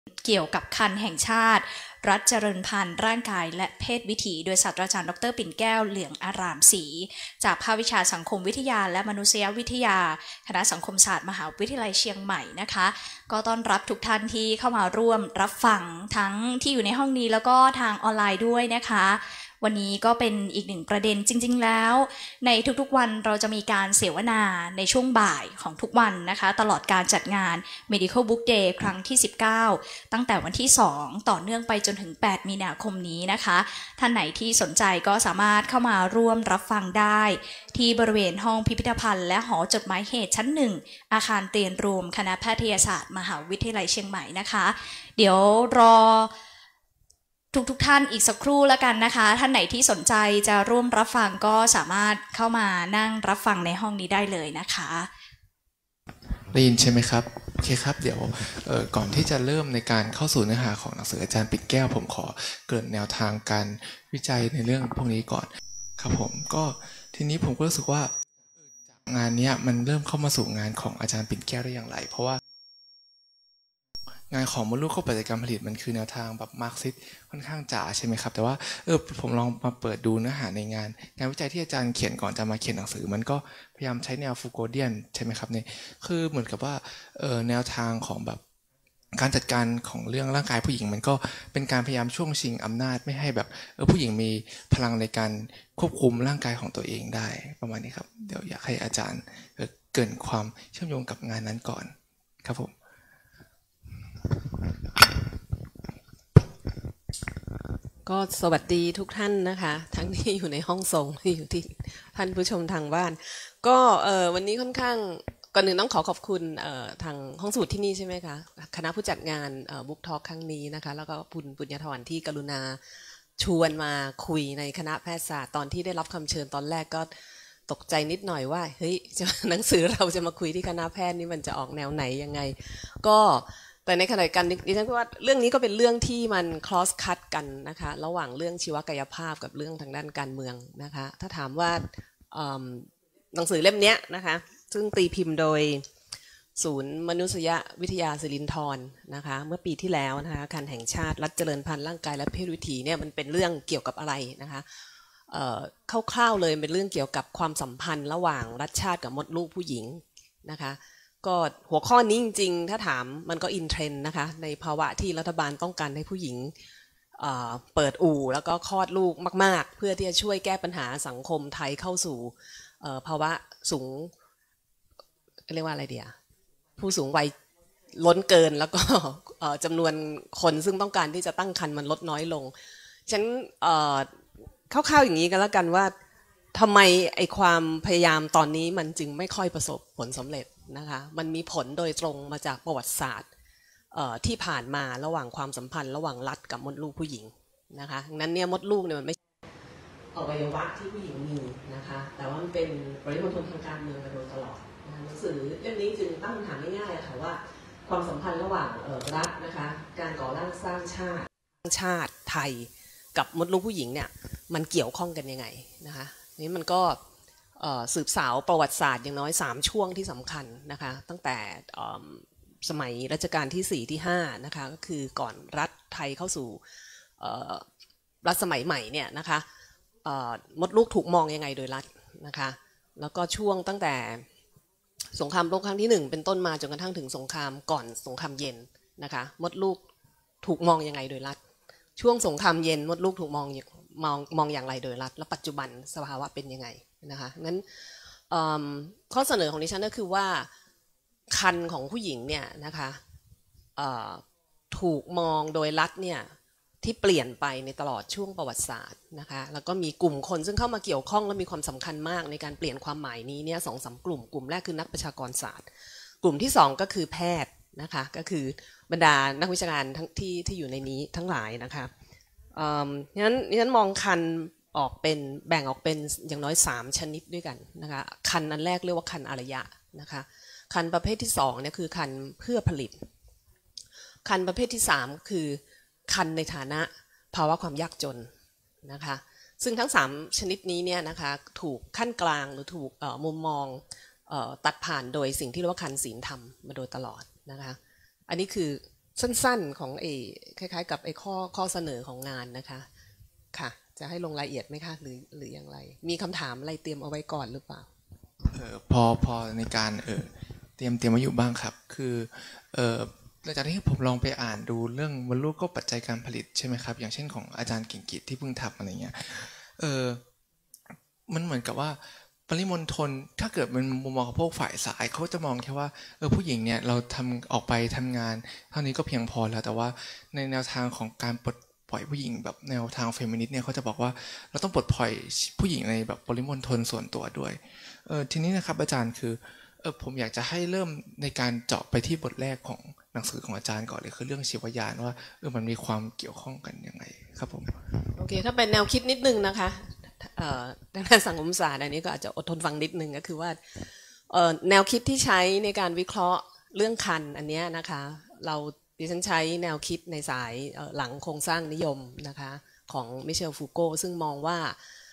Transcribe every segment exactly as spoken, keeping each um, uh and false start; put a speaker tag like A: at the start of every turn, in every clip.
A: เกี่ยวกับครรภ์แห่งชาติรัฐเจริญพันธุ์ร่างกายและเพศวิถีโดยศาสตราจารย์ดรปิ่นแก้วเหลืองอารามศรีจากภาควิชาสังคมวิทยาและมนุษยวิทยาคณะสังคมศาสตร์มหาวิทยาลัยเชียงใหม่นะคะก็ต้อนรับทุกท่านที่เข้ามาร่วมรับฟังทั้งที่อยู่ในห้องนี้แล้วก็ทางออนไลน์ด้วยนะคะวันนี้ก็เป็นอีกหนึ่งประเด็นจริงๆแล้วในทุกๆวันเราจะมีการเสวนาในช่วงบ่ายของทุกวันนะคะตลอดการจัดงาน Medical Book Day ครั้งที่สิบเก้าตั้งแต่วันที่สองต่อเนื่องไปจนถึงแปดมีนาคมนี้นะคะท่านไหนที่สนใจก็สามารถเข้ามาร่วมรับฟังได้ที่บริเวณห้องพิพิธภัณฑ์และหอจดหมายเหตุชั้นหนึ่งอาคารเรียนรวมคณะแพทยศาสตร์มหาวิทยาลัยเชียงใหม่นะคะเดี๋ยวรอทุกทุกท่านอีกสักครู่แล้วกันนะคะท่านไหนที่สนใจจะร่วมรับฟังก็สามารถเข้ามานั่งรับฟังในห้องนี้ได้เลยนะคะ
B: ได้ยินใช่ไหมครับโอเคครับเดี๋ยวก่อนที่จะเริ่มในการเข้าสู่เนื้อหาของหนังสืออาจารย์ปิ่นแก้วผมขอเกริ่นแนวทางการวิจัยในเรื่องพวกนี้ก่อนครับผมก็ทีนี้ผมก็รู้สึกว่าจากงานนี้มันเริ่มเข้ามาสู่งานของอาจารย์ปิ่นแก้วได้อย่างไรเพราะว่างานของมดลูกเข้าปฏิกรรมผลิตมันคือแนวทางแบบมาร์กซิสค่อนข้างจ๋าใช่ไหมครับแต่ว่าเออผมลองมาเปิดดูเนื้อหาในงานงานวิจัยที่อาจารย์เขียนก่อนจะมาเขียนหนังสือมันก็พยายามใช้แนวฟูโกเดียนใช่ไหมครับเนี่ยคือเหมือนกับว่าเออแนวทางของแบบการจัดการของเรื่องร่างกายผู้หญิงมันก็เป็นการพยายามช่วงชิงอำนาจไม่ให้แบบเออผู้หญิงมีพลังในการควบคุมร่างกายของตัวเองได้ประมาณนี้ครับเดี๋ยวอยากให้อาจารย์เกริ่นความเชื่อมโยงกับงานนั้นก่อนครับผม
C: ก็สวัสดีทุกท่านนะคะทั้งที่อยู่ในห้องส่งที่อยู่ที่ท่านผู้ชมทางบ้านก็เอ่อวันนี้ค่อนข้างก่อนหนึ่งต้องขอขอบคุณเอ่อทางห้องสมุดที่นี่ใช่ไหมคะคณะผู้จัดงานเอ่อบุ๊กทอล์คครั้งนี้นะคะแล้วก็คุณปุญญธรที่กรุณาชวนมาคุยในคณะแพทยศาสตร์ตอนที่ได้รับคำเชิญตอนแรกก็ตกใจนิดหน่อยว่าเฮ้ยหนังสือเราจะมาคุยที่คณะแพทย์นี่มันจะออกแนวไหนยังไงก็แต่ในขณะเดียวกันดิฉันว่าเรื่องนี้ก็เป็นเรื่องที่มัน cross cut กันนะคะระหว่างเรื่องชีวกายภาพกับเรื่องทางด้านการเมืองนะคะถ้าถามว่าหนังสือเล่มนี้นะคะซึ่งตีพิมพ์โดยศูนย์มนุษยวิทยาศิรินธรนะคะเมื่อปีที่แล้วนะคะครรภ์แห่งชาติรัฐเจริญพันธุ์ร่างกายและเพศวิถีเนี่ยมันเป็นเรื่องเกี่ยวกับอะไรนะคะคร่าวๆเลยเป็นเรื่องเกี่ยวกับความสัมพันธ์ระหว่างรัฐชาติกับมดลูกผู้หญิงนะคะก็หัวข้อนี้จริงๆถ้าถามมันก็อินเทรนด์นะคะในภาวะที่รัฐบาลต้องการให้ผู้หญิงเปิดอู่แล้วก็คลอดลูกมากๆเพื่อที่จะช่วยแก้ปัญหาสังคมไทยเข้าสู่ภาวะสูงเรียกว่าอะไรเดียผู้สูงวัยล้นเกินแล้วก็จำนวนคนซึ่งต้องการที่จะตั้งครรภ์มันลดน้อยลงฉันคร่าวๆอย่างนี้กันแล้วกันว่าทำไมไอ้ความพยายามตอนนี้มันจึงไม่ค่อยประสบผลสำเร็จนะคะมันมีผลโดยตรงมาจากประวัติศาสตร์ที่ผ่านมาระหว่างความสัมพันธ์ระหว่างรัฐกับมดลูกผู้หญิงนะคะดังนั้นเนี่ยมดลูกเนี่ยมันไม่อวัยวะที่ผู้หญิงมีนะคะแต่ว่ามันเป็นปริมณฑลทางการเมืองมาโดยตลอดหนังสือเล่มนี้จึงตั้งคำถามง่ายๆค่ะว่าความสัมพันธ์ระหว่างรัฐนะคะการก่อร่างสร้างชาติชาติไทยกับมดลูกผู้หญิงเนี่ยมันเกี่ยวข้องกันยังไงนะคะนี่มันก็สืบสาวประวัติศาสตร์อย่างน้อยสามช่วงที่สำคัญนะคะตั้งแต่สมัยรัชกาลที่สี่ที่ห้านะคะก็คือก่อนรัฐไทยเข้าสู่รัฐสมัยใหม่เนี่ยนะคะมดลูกถูกมองยังไงโดยรัฐนะคะแล้วก็ช่วงตั้งแต่สงครามโลกครั้งที่หนึ่งเป็นต้นมาจนกระทั่งถึงสงครามก่อนสงครามเย็นนะคะมดลูกถูกมองยังไงโดยรัฐช่วงสงครามเย็นมดลูกถูกมองมองมองอย่างไรโดยรัฐและปัจจุบันสภาวะเป็นยังไงนะคะงั้นข้อเสนอของดิฉันก็คือว่าครรภ์ของผู้หญิงเนี่ยนะคะถูกมองโดยรัฐเนี่ยที่เปลี่ยนไปในตลอดช่วงประวัติศาสตร์นะคะแล้วก็มีกลุ่มคนซึ่งเข้ามาเกี่ยวข้องและมีความสำคัญมากในการเปลี่ยนความหมายนี้เนี่ยสองสามกลุ่มกลุ่มแรกคือนักประชากรศาสตร์กลุ่มที่สองก็คือแพทย์นะคะก็คือบรรดานักวิชาการทั้งที่ที่อยู่ในนี้ทั้งหลายนะคะงั้นงั้นมองครรภ์ออกเป็นแบ่งออกเป็นอย่างน้อยสามชนิดด้วยกันนะคะครรภ์อันแรกเรียกว่าครรภ์อารยะนะคะครรภ์ประเภทที่สองเนี่ยคือครรภ์เพื่อผลิตครรภ์ประเภทที่สามคือครรภ์ในฐานะภาวะความยากจนนะคะซึ่งทั้งสามชนิดนี้เนี่ยนะคะถูกขั้นกลางหรือถูกมุมมองตัดผ่านโดยสิ่งที่เรียกว่าครรภ์ศีลธรรมมาโดยตลอดนะคะอันนี้คือสั้นๆของเอคล้ายๆกับไอ้ข้อข้อเสนอของงานนะคะค่ะจะให้ลงรายละเอียดไหมคะหรือหรืออย่างไรมีคำถามอะไรเตรียมเอาไว้ก่อนหรือเปล่า
B: เออพอพอในการเออเตรียมเตรียมไว้อยู่บ้างครับคือเออหลังจากที่ผมลองไปอ่านดูเรื่องมดลูกก็ปัจจัยการผลิตใช่ไหมครับอย่างเช่นของอาจารย์กิ่งกิจที่เพิ่งทำอะไรเงี้ยเออมันเหมือนกับว่าปริมณฑลถ้าเกิดเป็นมุมมองของพวกฝ่ายสายเขาจะมองแค่ว่าเออผู้หญิงเนี่ยเราทำออกไปทำงานเท่านี้ก็เพียงพอแล้วแต่ว่าในแนวทางของการปลดปล่อยผู้หญิงแบบแนวทางเฟมินิสต์เนี่ยเขาจะบอกว่าเราต้องปลดปล่อยผู้หญิงในแบบปริมณฑลส่วนตัวด้วยเออทีนี้นะครับอาจารย์คือเออผมอยากจะให้เริ่มในการเจาะไปที่บทแรกของหนังสือของอาจารย์ก่อนเลยคือเรื่องชีวญาณว่าเออมันมีความเกี่ยวข้องกันยังไงครับผม
C: โอเคถ้าเป็นแนวคิดนิดนึงนะคะด้านสังคมศาสตร์อันนี้ก็อาจจะอดทนฟังนิดนึงก็คือว่าแนวคิดที่ใช้ในการวิเคราะห์เรื่องคันอันนี้นะคะเราดิฉันใช้แนวคิดในสายหลังโครงสร้างนิยมนะคะของมิเชลฟูโกซึ่งมองว่า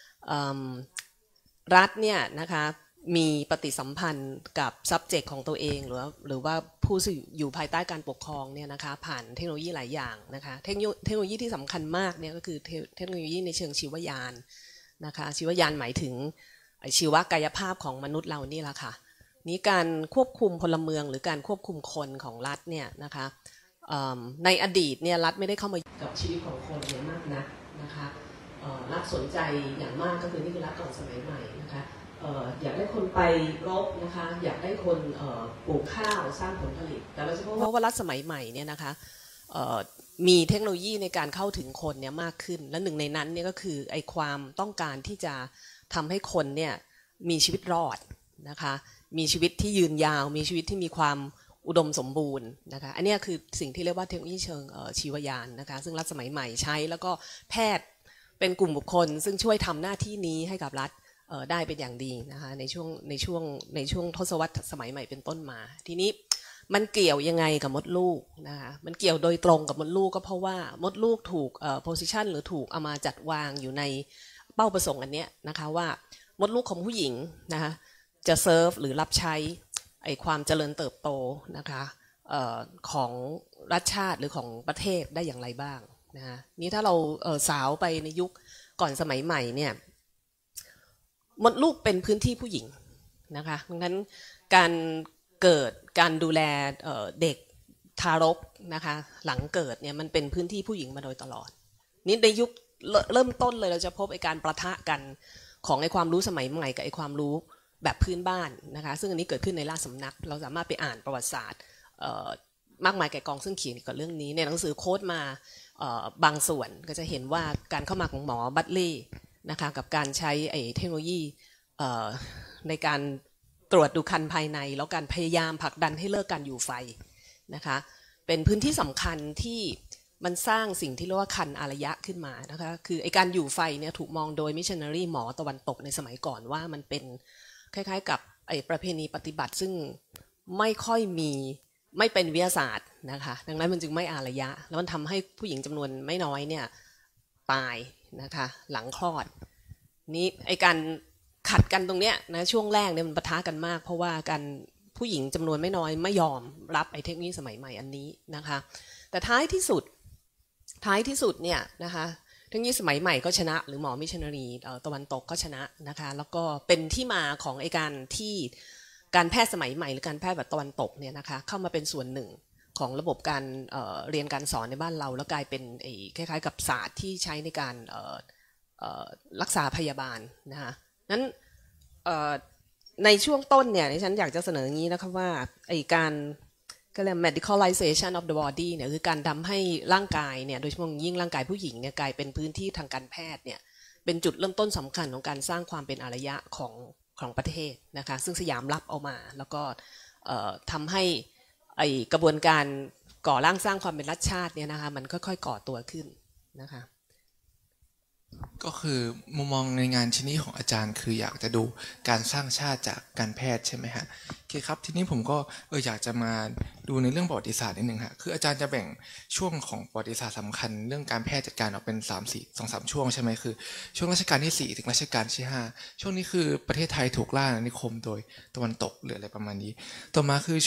C: รัฐเนี่ยนะคะมีปฏิสัมพันธ์กับ subject ของตัวเองหรือหรือว่าผู้อยู่ภายใต้การปกครองเนี่ยนะคะผ่านเทคโนโลยีหลายอย่างนะคะเทคโนโลยีที่สำคัญมากเนี่ยก็คือเทคโนโลยีในเชิงชีวญาณนะคะชีวญาณหมายถึงชีวกายภาพของมนุษย์เรานี่แหละค่ะนี้การควบคุมพลเมืองหรือการควบคุมคนของรัฐเนี่ยนะคะในอดีตเนี่ยรัฐไม่ได้เข้ามากับชีวิตของคนเยอะมากนักนะคะรัฐสนใจอย่างมากก็คือนี่คือรัฐก่อนสมัยใหม่นะคะอยากได้คนไปรบนะคะอยากได้คนปลูกข้าวสร้างผลผลิตแต่เราจะพบว่ารัฐสมัยใหม่เนี่ยนะคะมีเทคโนโลยีในการเข้าถึงคนเนี่ยมากขึ้นและหนึ่งในนั้นเนี่ยก็คือไอ้ความต้องการที่จะทำให้คนเนี่ยมีชีวิตรอดนะคะมีชีวิตที่ยืนยาวมีชีวิตที่มีความอุดมสมบูรณ์นะคะอันนี้คือสิ่งที่เรียกว่าเทคโนโลยีเชิงชีวญาณนะคะซึ่งรัฐสมัยใหม่ใช้แล้วก็แพทย์เป็นกลุ่มบุคคลซึ่งช่วยทำหน้าที่นี้ให้กับรัฐได้เป็นอย่างดีนะคะในช่วงในช่วงในช่วงทศวรรษสมัยใหม่เป็นต้นมาทีนี้มันเกี่ยวยังไงกับมดลูกนะคะมันเกี่ยวโดยตรงกับมดลูกก็เพราะว่ามดลูกถูกเอ่อ position หรือถูกเอามาจัดวางอยู่ในเป้าประสงค์อันเนี้ยนะคะว่ามดลูกของผู้หญิงนะคะจะเซิร์ฟหรือรับใช้ไอ้ความเจริญเติบโตนะคะเอ่อของรัฐชาติหรือของประเทศได้อย่างไรบ้างนะคะนี่ถ้าเราเอ่อสาวไปในยุคก่อนสมัยใหม่เนี่ยมดลูกเป็นพื้นที่ผู้หญิงนะคะดังนั้นการเกิดการดูแลเด็กทารกนะคะหลังเกิดเนี่ยมันเป็นพื้นที่ผู้หญิงมาโดยตลอดนี่ในยุคเริ่มต้นเลยเราจะพบไอ้การประทะกันของไอ้ความรู้สมัยใหม่กับไอ้ความรู้แบบพื้นบ้านนะคะซึ่งอันนี้เกิดขึ้นในราชสำนักเราสามารถไปอ่านประวัติศาสตร์มากมายแก่กองซึ่งเขียนเกี่ยวกับเรื่องนี้ในหนังสือโค้ดมาบางส่วนก็จะเห็นว่าการเข้ามาของหมอบัตเล่นะคะกับการใช้ไอ้เทคโนโลยีในการตรวจดูคันภายในแล้วการพยายามผลักดันให้เลิกการอยู่ไฟนะคะเป็นพื้นที่สำคัญที่มันสร้างสิ่งที่เรียกว่าคันอารยะขึ้นมานะคะคือไอการอยู่ไฟเนี่ยถูกมองโดยมิชชันนารีหมอตะวันตกในสมัยก่อนว่ามันเป็นคล้ายๆกับไอประเพณีปฏิบัติซึ่งไม่ค่อยมีไม่เป็นวิทยาศาสตร์นะคะดังนั้นมันจึงไม่อารยะแล้วมันทำให้ผู้หญิงจำนวนไม่น้อยเนี่ยตายนะคะหลังคลอดนี้ไอการขัดกันตรงเนี้ยนะช่วงแรกเนี่ยมันปะทะกันมากเพราะว่าการผู้หญิงจำนวนไม่น้อยไม่ยอมรับไอ้เทคโนโลยีสมัยใหม่อันนี้นะคะแต่ท้ายที่สุดท้ายที่สุดเนี่ยนะคะเทคโนโลยีสมัยใหม่ก็ชนะหรือหมอมิชชันนารีตะวันตกก็ชนะนะคะแล้วก็เป็นที่มาของไอ้การที่การแพทย์สมัยใหม่หรือการแพทย์แบบตะวันตกเนี่ยนะคะเข้ามาเป็นส่วนหนึ่งของระบบการเอ่อเรียนการสอนในบ้านเราแล้วกลายเป็นไอ้คล้ายๆกับศาสตร์ที่ใช้ในการเอ่อเอ่อรักษาพยาบาลนะคะนั้นในช่วงต้นเนี่ยฉันอยากจะเสนออย่างนี้นะคะว่าไอ้การก็เรียก medicalization of the body เนี่ยคือการทำให้ร่างกายเนี่ยโดยเฉพาะยิ่งร่างกายผู้หญิงเนี่ยกลายเป็นพื้นที่ทางการแพทย์เนี่ยเป็นจุดเริ่มต้นสำคัญของการสร้างความเป็นอารยะของของประเทศนะคะซึ่งสยามรับเอามาแล้วก็ทำให้ไอ้กระบวนการก่อร่างสร้างความเป็นรัฐชาติเนี่ยนะคะมันค่อยๆก่อตัวขึ้นนะคะ
B: ก็คือมุมมองในงานชิ้นนี้ของอาจารย์คืออยากจะดูการสร้างชาติจากการแพทย์ใช่ไหมฮะโอเคครับทีนี้ผมก็เอออยากจะมาดูในเรื่องประวัติศาสตร์นิดนึงฮะคืออาจารย์จะแบ่งช่วงของประวัติศาสตร์สำคัญเรื่องการแพทย์จัดการออกเป็นสามสี่สองสามช่วงใช่ไหมคือช่วงรัชกาลที่สี่ถึงรัชกาลที่ห้าช่วงนี้คือประเทศไทยถูกล่าอาณานิคมโดยตะวันตกหรืออะไรประมาณนี้ต่อมาคือช่วง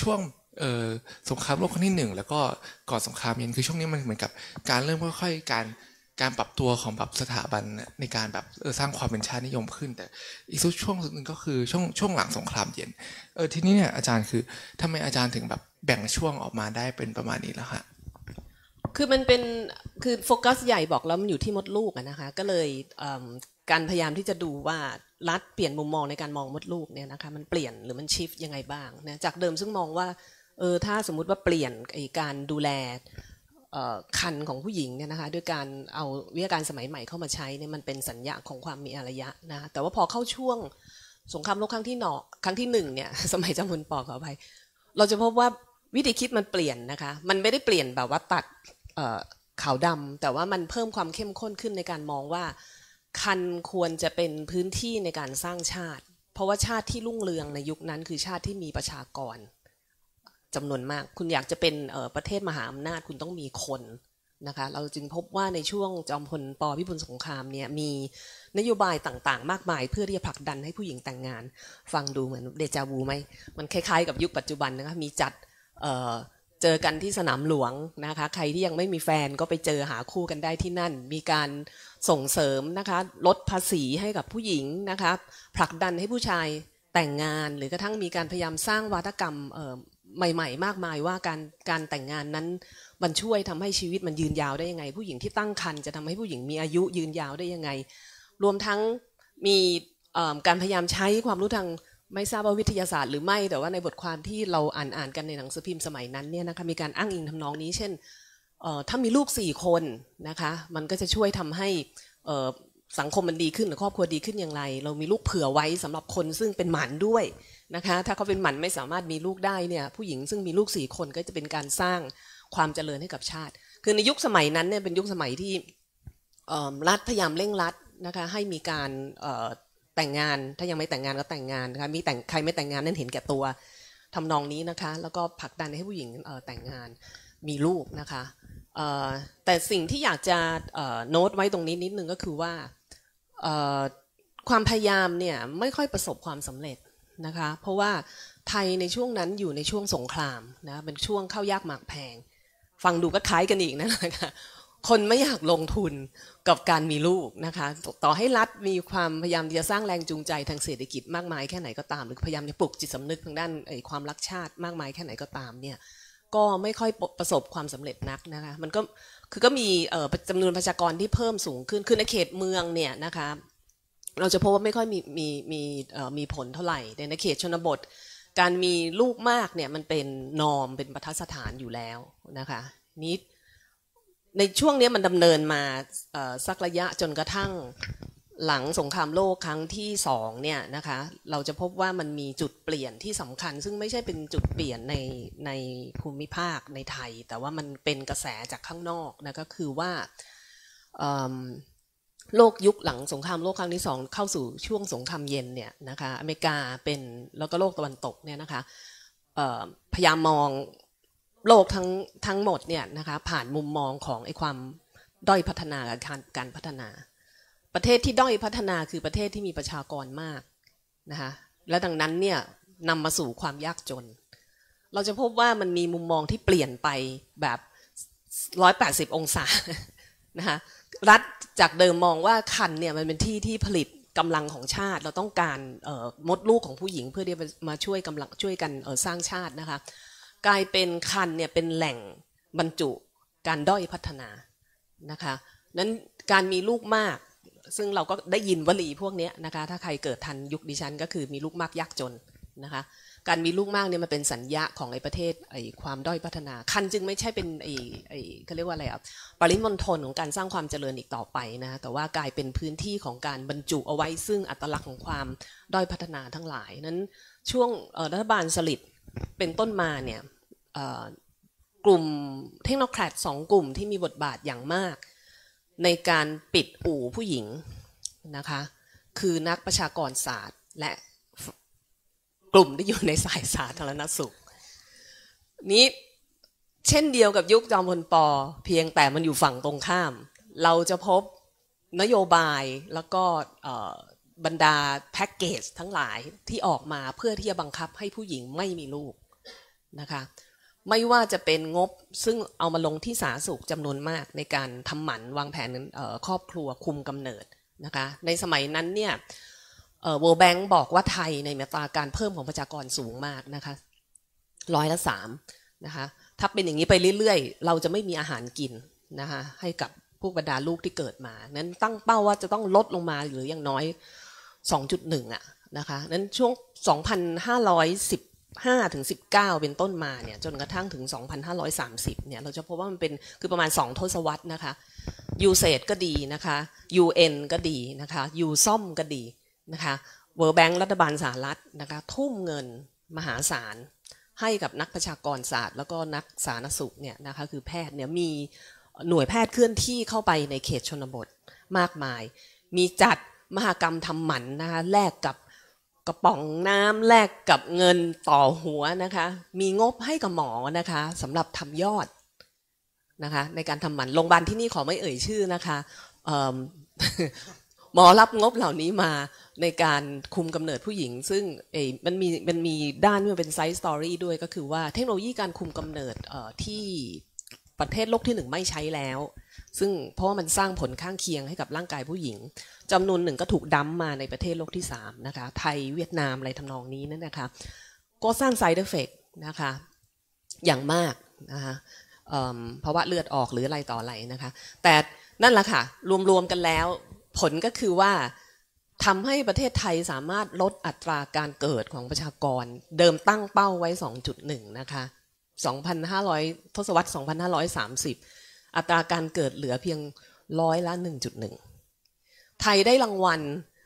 B: เอ่อสงครามโลกครั้งที่หนึ่งแล้วก็ก่อนสงครามเย็นคือช่วงนี้มันเหมือนกับการเริ่มค่อยๆการการปรับตัวของแบบสถาบันในการแบบเออสร้างความเป็นชาตินิยมขึ้นแต่อีกช่วงหนึ่งก็คือช่วงช่วงหลังสงครามเย็นเออทีนี้เนี่ยอาจารย์คือทำไมอาจารย์ถึงแบบแบ่งช่วงออกมาได้เป็นประมาณนี้แล้วฮะ
C: คือมันเป็นคือโฟกัสใหญ่บอกแล้วมันอยู่ที่มดลูกนะคะก็เลยการพยายามที่จะดูว่ารัฐเปลี่ยนมุมมองในการมองมดลูกเนี่ยนะคะมันเปลี่ยนหรือมันชิฟยังไงบ้างนะจากเดิมซึ่งมองว่าเออถ้าสมมุติว่าเปลี่ยนไอ้การดูแลคันของผู้หญิงเนี่ยนะคะด้วยการเอาวิทยาการสมัยใหม่เข้ามาใช้เนี่ยมันเป็นสัญญาของความมีอารยะนะแต่ว่าพอเข้าช่วงสงครามโลกครั้งที่หนอกครั้งที่หนึ่งเนี่ยสมัยจอมพลป.ขออภัยเราจะพบว่าวิธีคิดมันเปลี่ยนนะคะมันไม่ได้เปลี่ยนแบบว่าตัดขาวดำแต่ว่ามันเพิ่มความเข้มข้นขึ้นในการมองว่าคันควรจะเป็นพื้นที่ในการสร้างชาติเพราะว่าชาติที่รุ่งเรืองในยุคนั้นคือชาติที่มีประชากรจำนวนมากคุณอยากจะเป็นประเทศมหาอำนาจคุณต้องมีคนนะคะเราจึงพบว่าในช่วงจอมพลป.พิบูลสงครามเนี่ยมีนโยบายต่างๆมากมายเพื่อที่จะผลักดันให้ผู้หญิงแต่งงานฟังดูเหมือนเดจาวูไหมมันคล้ายๆกับยุคปัจจุบันนะคะมีจัดเอ่อเจอกันที่สนามหลวงนะคะใครที่ยังไม่มีแฟนก็ไปเจอหาคู่กันได้ที่นั่นมีการส่งเสริมนะคะลดภาษีให้กับผู้หญิงนะคะผลักดันให้ผู้ชายแต่งงานหรือกระทั่งมีการพยายามสร้างวาทกรรมเอ่อใหม่ๆมากมายว่าการการแต่งงานนั้นมันช่วยทำให้ชีวิตมันยืนยาวได้ยังไงผู้หญิงที่ตั้งครรภ์จะทำให้ผู้หญิงมีอายุยืนยาวได้ยังไงรวมทั้งมีการพยายามใช้ความรู้ทางไม่ทราบว่าวิทยาศาสตร์หรือไม่แต่ว่าในบทความที่เราอ่านอ่านกันในหนังสือพิมพ์สมัยนั้นเนี่ยนะคะมีการอ้างอิงทำนองนี้เช่นถ้ามีลูกสี่คนนะคะมันก็จะช่วยทำให้สังคมมันดีขึ้นหรือครอบครัวดีขึ้นอย่างไรเรามีลูกเผื่อไว้สำหรับคนซึ่งเป็นหมันด้วยนะคะถ้าเขาเป็นหมันไม่สามารถมีลูกได้เนี่ยผู้หญิงซึ่งมีลูกสี่คนก็จะเป็นการสร้างความเจริญให้กับชาติคือในยุคสมัยนั้นเนี่ยเป็นยุคสมัยที่รัฐพยายามเร่งรัดนะคะให้มีการแต่งงานถ้ายังไม่แต่งงานก็แต่งงานนะคะมีแต่งใครไม่แต่งงานนั่นเห็นแก่ตัวทำนองนี้นะคะแล้วก็ผลักดันให้ผู้หญิงแต่งงานมีลูกนะคะแต่สิ่งที่อยากจะโน้ตไว้ตรงนี้นิดนึงก็คือว่าความพยายามเนี่ยไม่ค่อยประสบความสำเร็จนะคะเพราะว่าไทยในช่วงนั้นอยู่ในช่วงสงครามนะเป็นช่วงข้าวยากหมากแพงฟังดูก็คล้ายกันอีกนะคะคนไม่อยากลงทุนกับการมีลูกนะคะต่อให้รัฐมีความพยายามจะสร้างแรงจูงใจทางเศรษฐกิจมากมายแค่ไหนก็ตามหรือพยายามจะปลุกจิตสำนึกทางด้านความรักชาติมากมายแค่ไหนก็ตามเนี่ยก็ไม่ค่อยประสบความสำเร็จนักนะคะมันก็คือก็มีจำนวนประชากรที่เพิ่มสูงขึ้นคือในเขตเมืองเนี่ยนะคะเราจะพบว่าไม่ค่อยมีมีมีมีผลเท่าไหร่แต่ในเขตชนบทการมีลูกมากเนี่ยมันเป็นนอร์มเป็นบรรทัดฐานอยู่แล้วนะคะนี้ในช่วงนี้มันดำเนินมาสักระยะจนกระทั่งหลังสงครามโลกครั้งที่สองเนี่ยนะคะเราจะพบว่ามันมีจุดเปลี่ยนที่สำคัญซึ่งไม่ใช่เป็นจุดเปลี่ยนในในภูมิภาคในไทยแต่ว่ามันเป็นกระแสจากข้างนอกนะก็คือว่าโลกยุคหลังสงครามโลกครั้งที่สองเข้าสู่ช่วงสงครามเย็นเนี่ยนะคะอเมริกาเป็นแล้วก็โลกตะวันตกเนี่ยนะคะพยายามมองโลกทั้งทั้งหมดเนี่ยนะคะผ่านมุมมองของไอ้ความด้อยพัฒนากับการพัฒนาประเทศที่ด้อยพัฒนาคือประเทศที่มีประชากรมากนะคะและดังนั้นเนี่ยนำมาสู่ความยากจนเราจะพบว่ามันมีมุมมองที่เปลี่ยนไปแบบหนึ่งร้อยแปดสิบองศานะคะรัฐจากเดิมมองว่าคันเนี่ยมันเป็นที่ที่ผลิตกำลังของชาติเราต้องการมดลูกของผู้หญิงเพื่อที่จะมาช่วยกำลังช่วยกันสร้างชาตินะคะกลายเป็นคันเนี่ยเป็นแหล่งบรรจุการด้อยพัฒนานะคะนั้นการมีลูกมากซึ่งเราก็ได้ยินวลีพวกนี้นะคะถ้าใครเกิดทันยุคดิฉันก็คือมีลูกมากยากจนนะคะการมีลูกมากเนี่ยมันเป็นสัญญาของไอ้ประเทศไอ้ความด้อยพัฒนาคันจึงไม่ใช่เป็นไอ้ไอ้เขาเรียกว่าอะไรอ่ะปริมณฑลของการสร้างความเจริญอีกต่อไปนะแต่ว่ากลายเป็นพื้นที่ของการบรรจุเอาไว้ซึ่งอัตลักษณ์ของความด้อยพัฒนาทั้งหลายนั้นช่วงรัฐบาลสฤษดิ์เป็นต้นมาเนี่ยกลุ่มเทคโนแครตสองกลุ่มที่มีบทบาทอย่างมากในการปิดอู่ผู้หญิงนะคะคือนักประชากรศาสตร์และกลุ่มที่อยู่ในสายสาธารณสุขนี้เช่นเดียวกับยุคจอมพลป.เพียงแต่มันอยู่ฝั่งตรงข้ามเราจะพบนโยบายแล้วก็บรรดาแพ็กเกจทั้งหลายที่ออกมาเพื่อที่จะบังคับให้ผู้หญิงไม่มีลูกนะคะไม่ว่าจะเป็นงบซึ่งเอามาลงที่สาธารณสุขจำนวนมากในการทำหมันวางแผนครอบครัวคุมกำเนิดนะคะในสมัยนั้นเนี่ย World Bank บอกว่าไทยในอัตราการเพิ่มของประชากรสูงมากนะคะร้อยละสามนะคะถ้าเป็นอย่างนี้ไปเรื่อยๆเราจะไม่มีอาหารกินนะคะให้กับพวกบรรดาลูกที่เกิดมานั้นตั้งเป้าว่าจะต้องลดลงมาหรืออย่างน้อย สองจุดหนึ่ง อ่ะนะคะนั้นช่วง สองพันห้าร้อยสิบห้าถึงสิบเก้า เป็นต้นมาเนี่ยจนกระทั่งถึง สองพันห้าร้อยสามสิบ เนี่ยเราจะพบว่ามันเป็นคือประมาณสองทศวรรษนะคะ ยู เอส เอ ดี ก็ดีนะคะ ยู เอ็น ก็ดีนะคะ ยู ซอม ก็ดีนะคะ World Bank รัฐบาลสหรัฐนะคะทุ่มเงินมหาศาลให้กับนักประชากรศาสตร์แล้วก็นักสาธารณสุขเนี่ยนะคะคือแพทย์เนี่ยมีหน่วยแพทย์เคลื่อนที่เข้าไปในเขตชนบทมากมายมีจัดมหกรรมทำหมันนะคะแลกกับกระป๋องน้ำแลกกับเงินต่อหัวนะคะมีงบให้กับหมอนะคะสำหรับทำยอดนะคะในการทำหมันโรงพยาบาลที่นี่ขอไม่เอ่ยชื่อนะคะหมอรับงบเหล่านี้มาในการคุมกำเนิดผู้หญิงซึ่งเอ้มันมีมันมีด้านที่มันเป็นไซส์สตอรี่ด้วยก็คือว่าเทคโนโลยีการคุมกำเนิดที่ประเทศโลกที่หนึ่งไม่ใช้แล้วซึ่งเพราะว่ามันสร้างผลข้างเคียงให้กับร่างกายผู้หญิงจำนวนหนึ่งก็ถูกดั้มมาในประเทศโลกที่สามนะคะไทยเวียดนามอะไรทำนองนี้นั่นนะคะก็สร้าง side effect นะคะอย่างมากนะคะเพราะว่าเลือดออกหรืออะไรต่ออะไรนะคะแต่นั่นแหละค่ะรวมๆกันแล้วผลก็คือว่าทำให้ประเทศไทยสามารถลดอัตราการเกิดของประชากรเดิมตั้งเป้าไว้ สองจุดหนึ่ง นะคะสองพันห้าร้อย ทศวรรษ สองพันห้าร้อยสามสิบ อัตราการเกิดเหลือเพียงร้อยละ หนึ่งจุดหนึ่ง ไทยได้รางวัล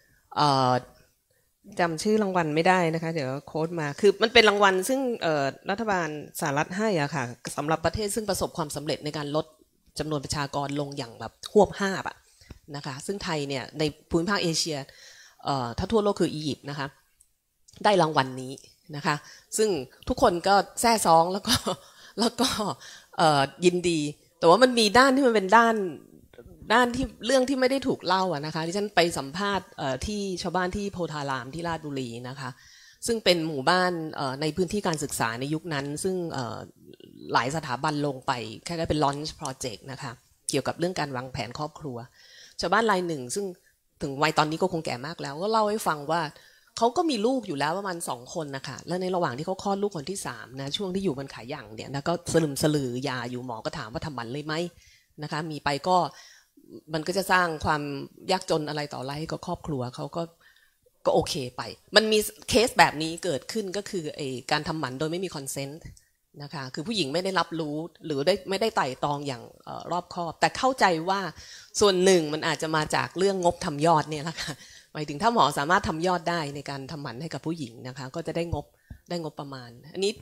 C: จำชื่อรางวัลไม่ได้นะคะเดี๋ยวโค้ดมาคือมันเป็นรางวัลซึ่งรัฐบาลสหรัฐให้อะค่ะสำหรับประเทศซึ่งประสบความสำเร็จในการลดจำนวนประชากรลงอย่างแบบหวบห้าบอะนะคะซึ่งไทยเนี่ยในภูมิภาคเอเชียถ้าทั่วโลกคืออียิปต์นะคะได้รางวัลนี้นะคะซึ่งทุกคนก็แซ่ซ้องแล้วก็แล้วก็ยินดีแต่ว่ามันมีด้านที่มันเป็นด้านด้านที่เรื่องที่ไม่ได้ถูกเล่าอะนะคะที่ฉันไปสัมภาษณ์ที่ชาวบ้านที่โพธารามที่ราชบุรีนะคะซึ่งเป็นหมู่บ้านในพื้นที่การศึกษาในยุคนั้นซึ่งหลายสถาบันลงไปแค่เป็น launch project นะคะเกี่ยวกับเรื่องการวางแผนครอบครัวชาวบ้านรายหนึ่งซึ่งถึงวัยตอนนี้ก็คงแก่มากแล้วก็เล่าให้ฟังว่าเขาก็มีลูกอยู่แล้วประมาณสองคนนะคะแล้วในระหว่างที่เขาคลอดลูกคนที่สามนะช่วงที่อยู่บนขาหยั่งเนี่ยนะก็สลึมสลือยาอยู่หมอก็ถามว่าทำหมันเลยไหมนะคะมีไปก็มันก็จะสร้างความยากจนอะไรต่ออะไรให้กับครอบครัวเขาก็ก็โอเคไปมันมีเคสแบบนี้เกิดขึ้นก็คือไอ้การทำหมันโดยไม่มีคอนเซนต์นะคะคือผู้หญิงไม่ได้รับรู้หรือได้ไม่ได้ไต่ตองอย่างรอบคอบแต่เข้าใจว่าส่วนหนึ่งมันอาจจะมาจากเรื่องงบทำยอดเนี่ยแหละค่ะหมายถึงถ้าหมอสามารถทำยอดได้ในการทำหมันให้กับผู้หญิงนะคะก็จะได้งบได้งบประมาณอันนี้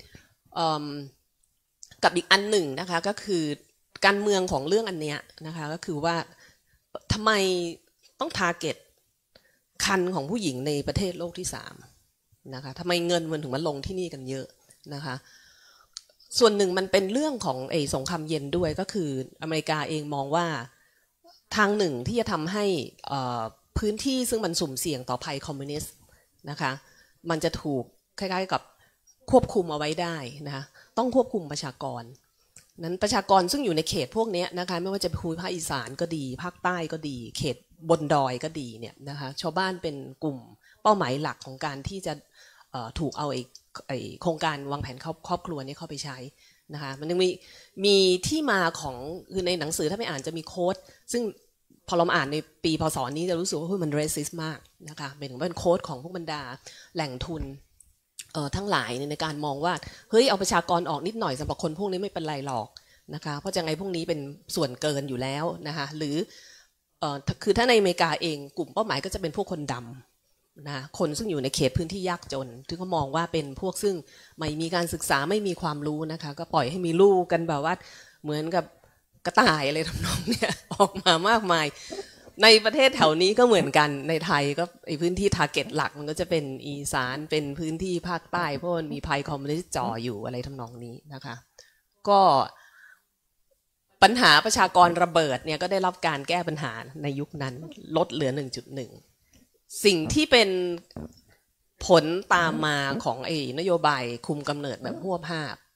C: กับอีกอันหนึ่งนะคะก็คือการเมืองของเรื่องอันเนี้ยนะคะก็คือว่าทำไมต้องทาร์เก็ตคันของผู้หญิงในประเทศโลกที่สามนะคะทำไมเงินมันถึงมาลงที่นี่กันเยอะนะคะส่วนหนึ่งมันเป็นเรื่องของไอ้สงครามเย็นด้วยก็คืออเมริกาเองมองว่าทางหนึ่งที่จะทำให้พื้นที่ซึ่งมันสุ่มเสี่ยงต่อภัยคอมมิวนิสต์นะคะมันจะถูกคล้ายๆกับควบคุมเอาไว้ได้นะคะต้องควบคุมประชากรนั้นประชากรซึ่งอยู่ในเขตพวกนี้นะคะไม่ว่าจะเป็นภูมิภาคอีสานก็ดีภาคใต้ก็ดีเขตบนดอยก็ดีเนี่ยนะคะชาวบ้านเป็นกลุ่มเป้าหมายหลักของการที่จะถูกเอาไอ้ไอ้โครงการวางแผนครอบครอบครัวนี้เข้าไปใช้นะคะมันยังมีมีที่มาของคือในหนังสือถ้าไม่อ่านจะมีโค้ดซึ่งพอเราอ่านในปีพศนี้จะรู้สึกว่ามันเรสิสมากนะคะเป็นถึงเป็นโค้ดของพวกบรรดาแหล่งทุนเอ่อทั้งหลายในการมองว่าเฮ้ยเอาประชากรออกนิดหน่อยสำหรับคนพวกนี้ไม่เป็นไรหรอกนะคะเพราะยังไงพวกนี้เป็นส่วนเกินอยู่แล้วนะคะหรือเอ่อคือถ้าในอเมริกาเองกลุ่มเป้าหมายก็จะเป็นพวกคนดำนะคนซึ่งอยู่ในเขตพื้นที่ยากจนที่เขามองว่าเป็นพวกซึ่งไม่มีการศึกษาไม่มีความรู้นะคะก็ปล่อยให้มีลูกกันแบบว่าเหมือนกับกระต่ายอะไรทำนองเนี้ยออกมามากมายในประเทศแถวนี้ก็เหมือนกันในไทยก็ไอพื้นที่ทาร์เก็ตหลักมันก็จะเป็นอีสานเป็นพื้นที่ภาคใต้เพราะมันมีภัยคอมมิวนิสต์จ่ออยู่อะไรทำนองนี้นะคะก็ปัญหาประชากรระเบิดเนี่ยก็ได้รับการแก้ปัญหาในยุคนั้นลดเหลือ หนึ่งจุดหนึ่ง สิ่งที่เป็นผลตามมาของไอ้นโยบายคุมกำเนิดแบบหัวภาพ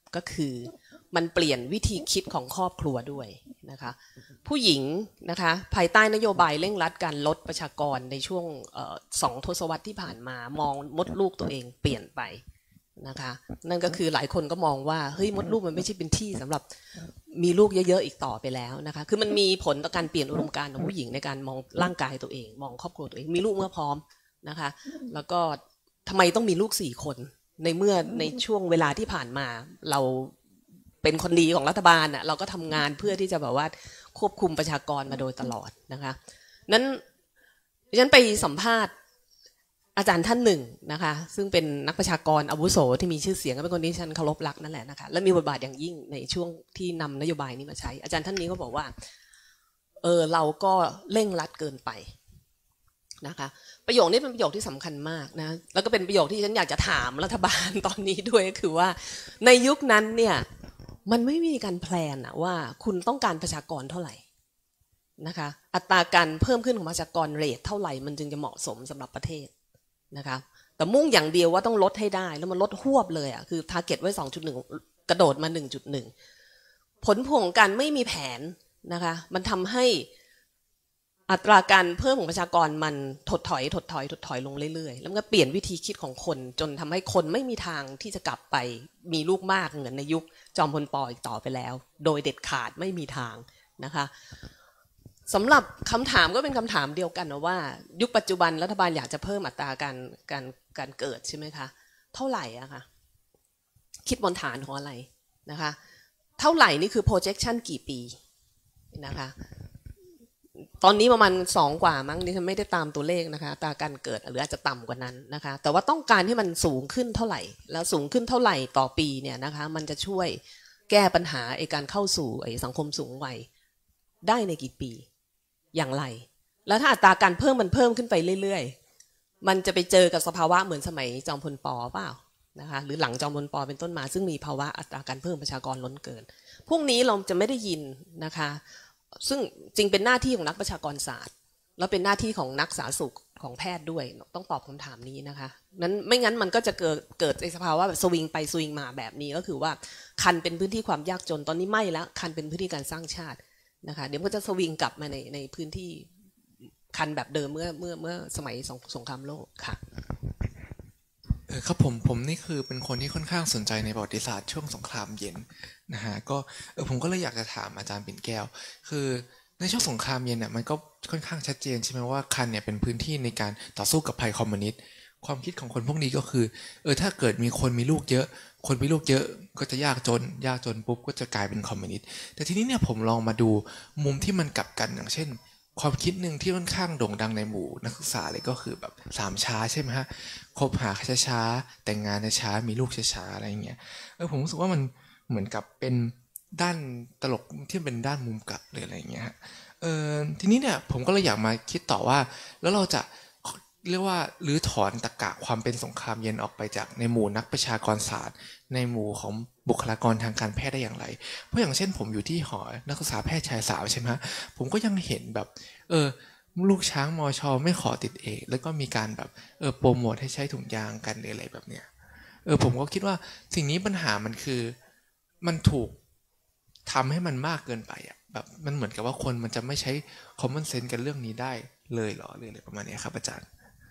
C: ก็คือมันเปลี่ยนวิธีคิดของครอบครัวด้วยนะคะผู้หญิงนะคะภายใต้นโยบายเร่งรัดการลดประชากรในช่วงสองทศวรรษที่ผ่านมามองมดลูกตัวเองเปลี่ยนไปนะคะนั่นก็คือหลายคนก็มองว่าเฮ้ยมดลูกมันไม่ใช่เป็นที่สำหรับมีลูกเยอะๆอีกต่อไปแล้วนะคะคือมันมีผลต่อการเปลี่ยนอุดมการณ์ของผู้หญิงในการมองร่างกายตัวเองมองครอบครัวตัวเองมีลูกเมื่อพร้อมนะคะแล้วก็ทำไมต้องมีลูกสี่คนในเมื่อในช่วงเวลาที่ผ่านมาเราเป็นคนดีของรัฐบาลอ่ะเราก็ทำงานเพื่อที่จะแบบว่าควบคุมประชากรมาโดยตลอดนะคะนั้นฉันไปสัมภาษณ์อาจารย์ท่านหนึ่งนะคะซึ่งเป็นนักประชากรอาวุโสที่มีชื่อเสียงก็เป็นคนที่ฉันเคารพรักนั่นแหละนะคะและมีบทบาทอย่างยิ่งในช่วงที่นำนโยบายนี้มาใช้อาจารย์ท่านนี้ก็บอกว่าเออเราก็เร่งรัดเกินไปนะคะประโยคนี้เป็นประโยคที่สำคัญมากนะแล้วก็เป็นประโยคที่ฉันอยากจะถามรัฐบาลตอนนี้ด้วยก็คือว่าในยุคนั้นเนี่ยมันไม่มีการแพลนอะว่าคุณต้องการประชากรเท่าไหร่นะคะอัตราการเพิ่มขึ้นของประชากรเรทเท่าไหร่มันจึงจะเหมาะสมสำหรับประเทศนะคะแต่มุ่งอย่างเดียวว่าต้องลดให้ได้แล้วมันลดหวบเลยอ่ะคือทาร์เก็ตไว้ สองจุดหนึ่ง กระโดดมา หนึ่งจุดหนึ่ง ผลพวงของการไม่มีแผนนะคะมันทำให้อัตราการเพิ่มของประชากรมันถดถอยถดถอยถดถอยลงเรื่อยๆแล้วมันก็เปลี่ยนวิธีคิดของคนจนทำให้คนไม่มีทางที่จะกลับไปมีลูกมากเหมือนในยุคจอมพลป.อีกต่อไปแล้วโดยเด็ดขาดไม่มีทางนะคะสำหรับคำถามก็เป็นคำถามเดียวกันนะว่ายุคปัจจุบันรัฐบาลอยากจะเพิ่มอัตราการการการเกิดใช่ไหมคะเท่าไหร่อะคะคิดบนฐานของอะไรนะคะเท่าไหร่นี่คือ projection กี่ปีนะคะตอนนี้ประมาณสองกว่ามั้งดิฉันไม่ได้ตามตัวเลขนะคะอัตราการเกิดหรืออาจจะต่ำกว่านั้นนะคะแต่ว่าต้องการให้มันสูงขึ้นเท่าไหร่แล้วสูงขึ้นเท่าไหร่ต่อปีเนี่ยนะคะมันจะช่วยแก้ปัญหาไอ้การเข้าสู่ไอ้สังคมสูงวัยได้ในกี่ปีอย่างไรแล้วถ้าอัตราการเพิ่มมันเพิ่มขึ้นไปเรื่อยๆมันจะไปเจอกับสภาวะเหมือนสมัยจอมพลป.เปล่านะคะหรือหลังจอมพลป.เป็นต้นมาซึ่งมีภาวะอัตราการเพิ่มประชากรล้นเกินพวกนี้เราจะไม่ได้ยินนะคะซึ่งจริงเป็นหน้าที่ของนักประชากรศาสตร์แล้วเป็นหน้าที่ของนักสาธารณสุขของแพทย์ด้วยต้องตอบคำถามนี้นะคะนั้นไม่งั้นมันก็จะเกิดเกิดในสภาวะแบบสวิงไปสวิงมาแบบนี้ก็คือว่าคันเป็นพื้นที่ความยากจนตอนนี้ไม่แล้วคันเป็นพื้นที่การสร้างชาตินะคะเดี๋ยวมันก็จะสวิงกลับมาในในพื้นที่คันแบบเดิมเมื่อเมื่อเมื่อสมัยสงสงครามโลกค่ะ
B: เออครับผมผมนี่คือเป็นคนที่ค่อนข้างสนใจในประวัติศาสตร์ช่วงสงครามเย็นนะฮะก็เออผมก็เลยอยากจะถามอาจารย์ปิ่นแก้วคือในช่วงสงครามเย็นเนี่ยมันก็ค่อนข้างชัดเจนใช่ไหมว่าคันเนี่ยเป็นพื้นที่ในการต่อสู้กับภัยคอมมิวนิสต์ความคิดของคนพวกนี้ก็คือเออถ้าเกิดมีคนมีลูกเยอะคนมีลูกเยอะก็จะยากจนยากจนปุ๊บก็จะกลายเป็นคอมมิวนิสต์แต่ทีนี้เนี่ยผมลองมาดูมุมที่มันกลับกันอย่างเช่นความคิดหนึ่งที่ค่อนข้างโด่งดังในหมู่นักศึกษาเลยก็คือแบบสามช้าใช่ไหมฮะคบหาช้าๆแต่งงานช้ามีลูกช้าๆอะไรอย่างเงี้ยเออผมรู้สึกว่ามันเหมือนกับเป็นด้านตลกที่เป็นด้านมุมกลับหรืออะไรอย่างเงี้ยฮะเออทีนี้เนี่ยผมก็เลยอยากมาคิดต่อว่าแล้วเราจะเรียกว่ารื้อถอนตรรกะความเป็นสงครามเย็นออกไปจากในหมู่นักประชากรศาสตร์ในหมู่ของบุคลากรทางการแพทย์ได้อย่างไรเพราะอย่างเช่นผมอยู่ที่หอนักศึกษาแพทย์ชายสาวใช่ไหมผมก็ยังเห็นแบบเออลูกช้างมอชอไม่ขอติดเอกแล้วก็มีการแบบเออโปรโมทให้ใช้ถุงยางกันหรืออะไรแบบเนี้ยเออผมก็คิดว่าสิ่งนี้ปัญหามันคือมันถูกทำให้มันมากเกินไปอ่ะแบบมันเหมือนกับว่าคนมันจะไม่ใช้ common sense กันเรื่องนี้ได้เลยหรอหรืออะไรประมาณนี้ครับอาจารย์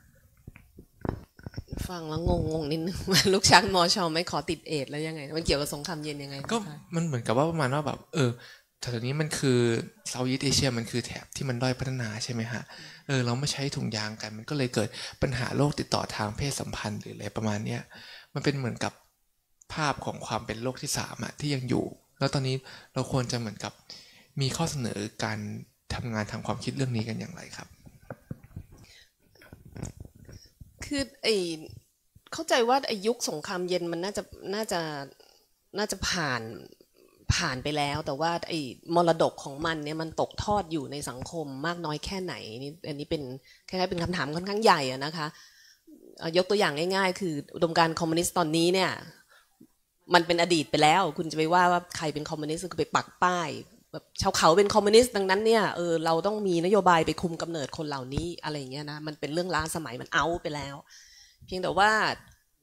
C: ฟังแล้วงงงนิดนึงว่าลูกช้างมอชอไม่ขอติดเอดแล้วยังไงมันเกี่ยวกับสงครามเย็นยังไง
B: ก็มันเหมือนกับว่าประมาณว่าแบบเออแถวนี้มันคือเซาท์อีสต์เอเชียมันคือแถบที่มันด้อยพัฒนาใช่ไหมฮะเออเราไม่ใช้ถุงยางกันมันก็เลยเกิดปัญหาโรคติดต่อทางเพศสัมพันธ์หรืออะไรประมาณเนี้ยมันเป็นเหมือนกับภาพของความเป็นโรคที่สามอะที่ยังอยู่แล้วตอนนี้เราควรจะเหมือนกับมีข้อเสนอการทำงานทางความคิดเรื่องนี้กันอย่างไรครับ
C: คือไอเข้าใจว่าไอยุคสงครามเย็นมันน่าจะน่าจะน่าจะผ่านผ่านไปแล้วแต่ว่าไอมรดกของมันเนี่ยมันตกทอดอยู่ในสังคมมากน้อยแค่ไหนนี่อันนี้เป็นคล้ายๆเป็นคำถามค่อนข้างใหญ่อะนะคะยกตัวอย่างง่ายๆคืออุดมการณ์คอมมิวนิสต์ตอนนี้เนี่ยมันเป็นอดีตไปแล้วคุณจะไปว่าว่าใครเป็นคอมมิวนิสต์คือไปปักป้ายแบบชาวเขาเป็นคอมมิวนิสต์ดังนั้นเนี่ยเออเราต้องมีนโยบายไปคุมกำเนิดคนเหล่านี้อะไรอย่างเงี้ยนะมันเป็นเรื่องล้าสมัยมันเอาไปแล้วเพียงแต่ว่า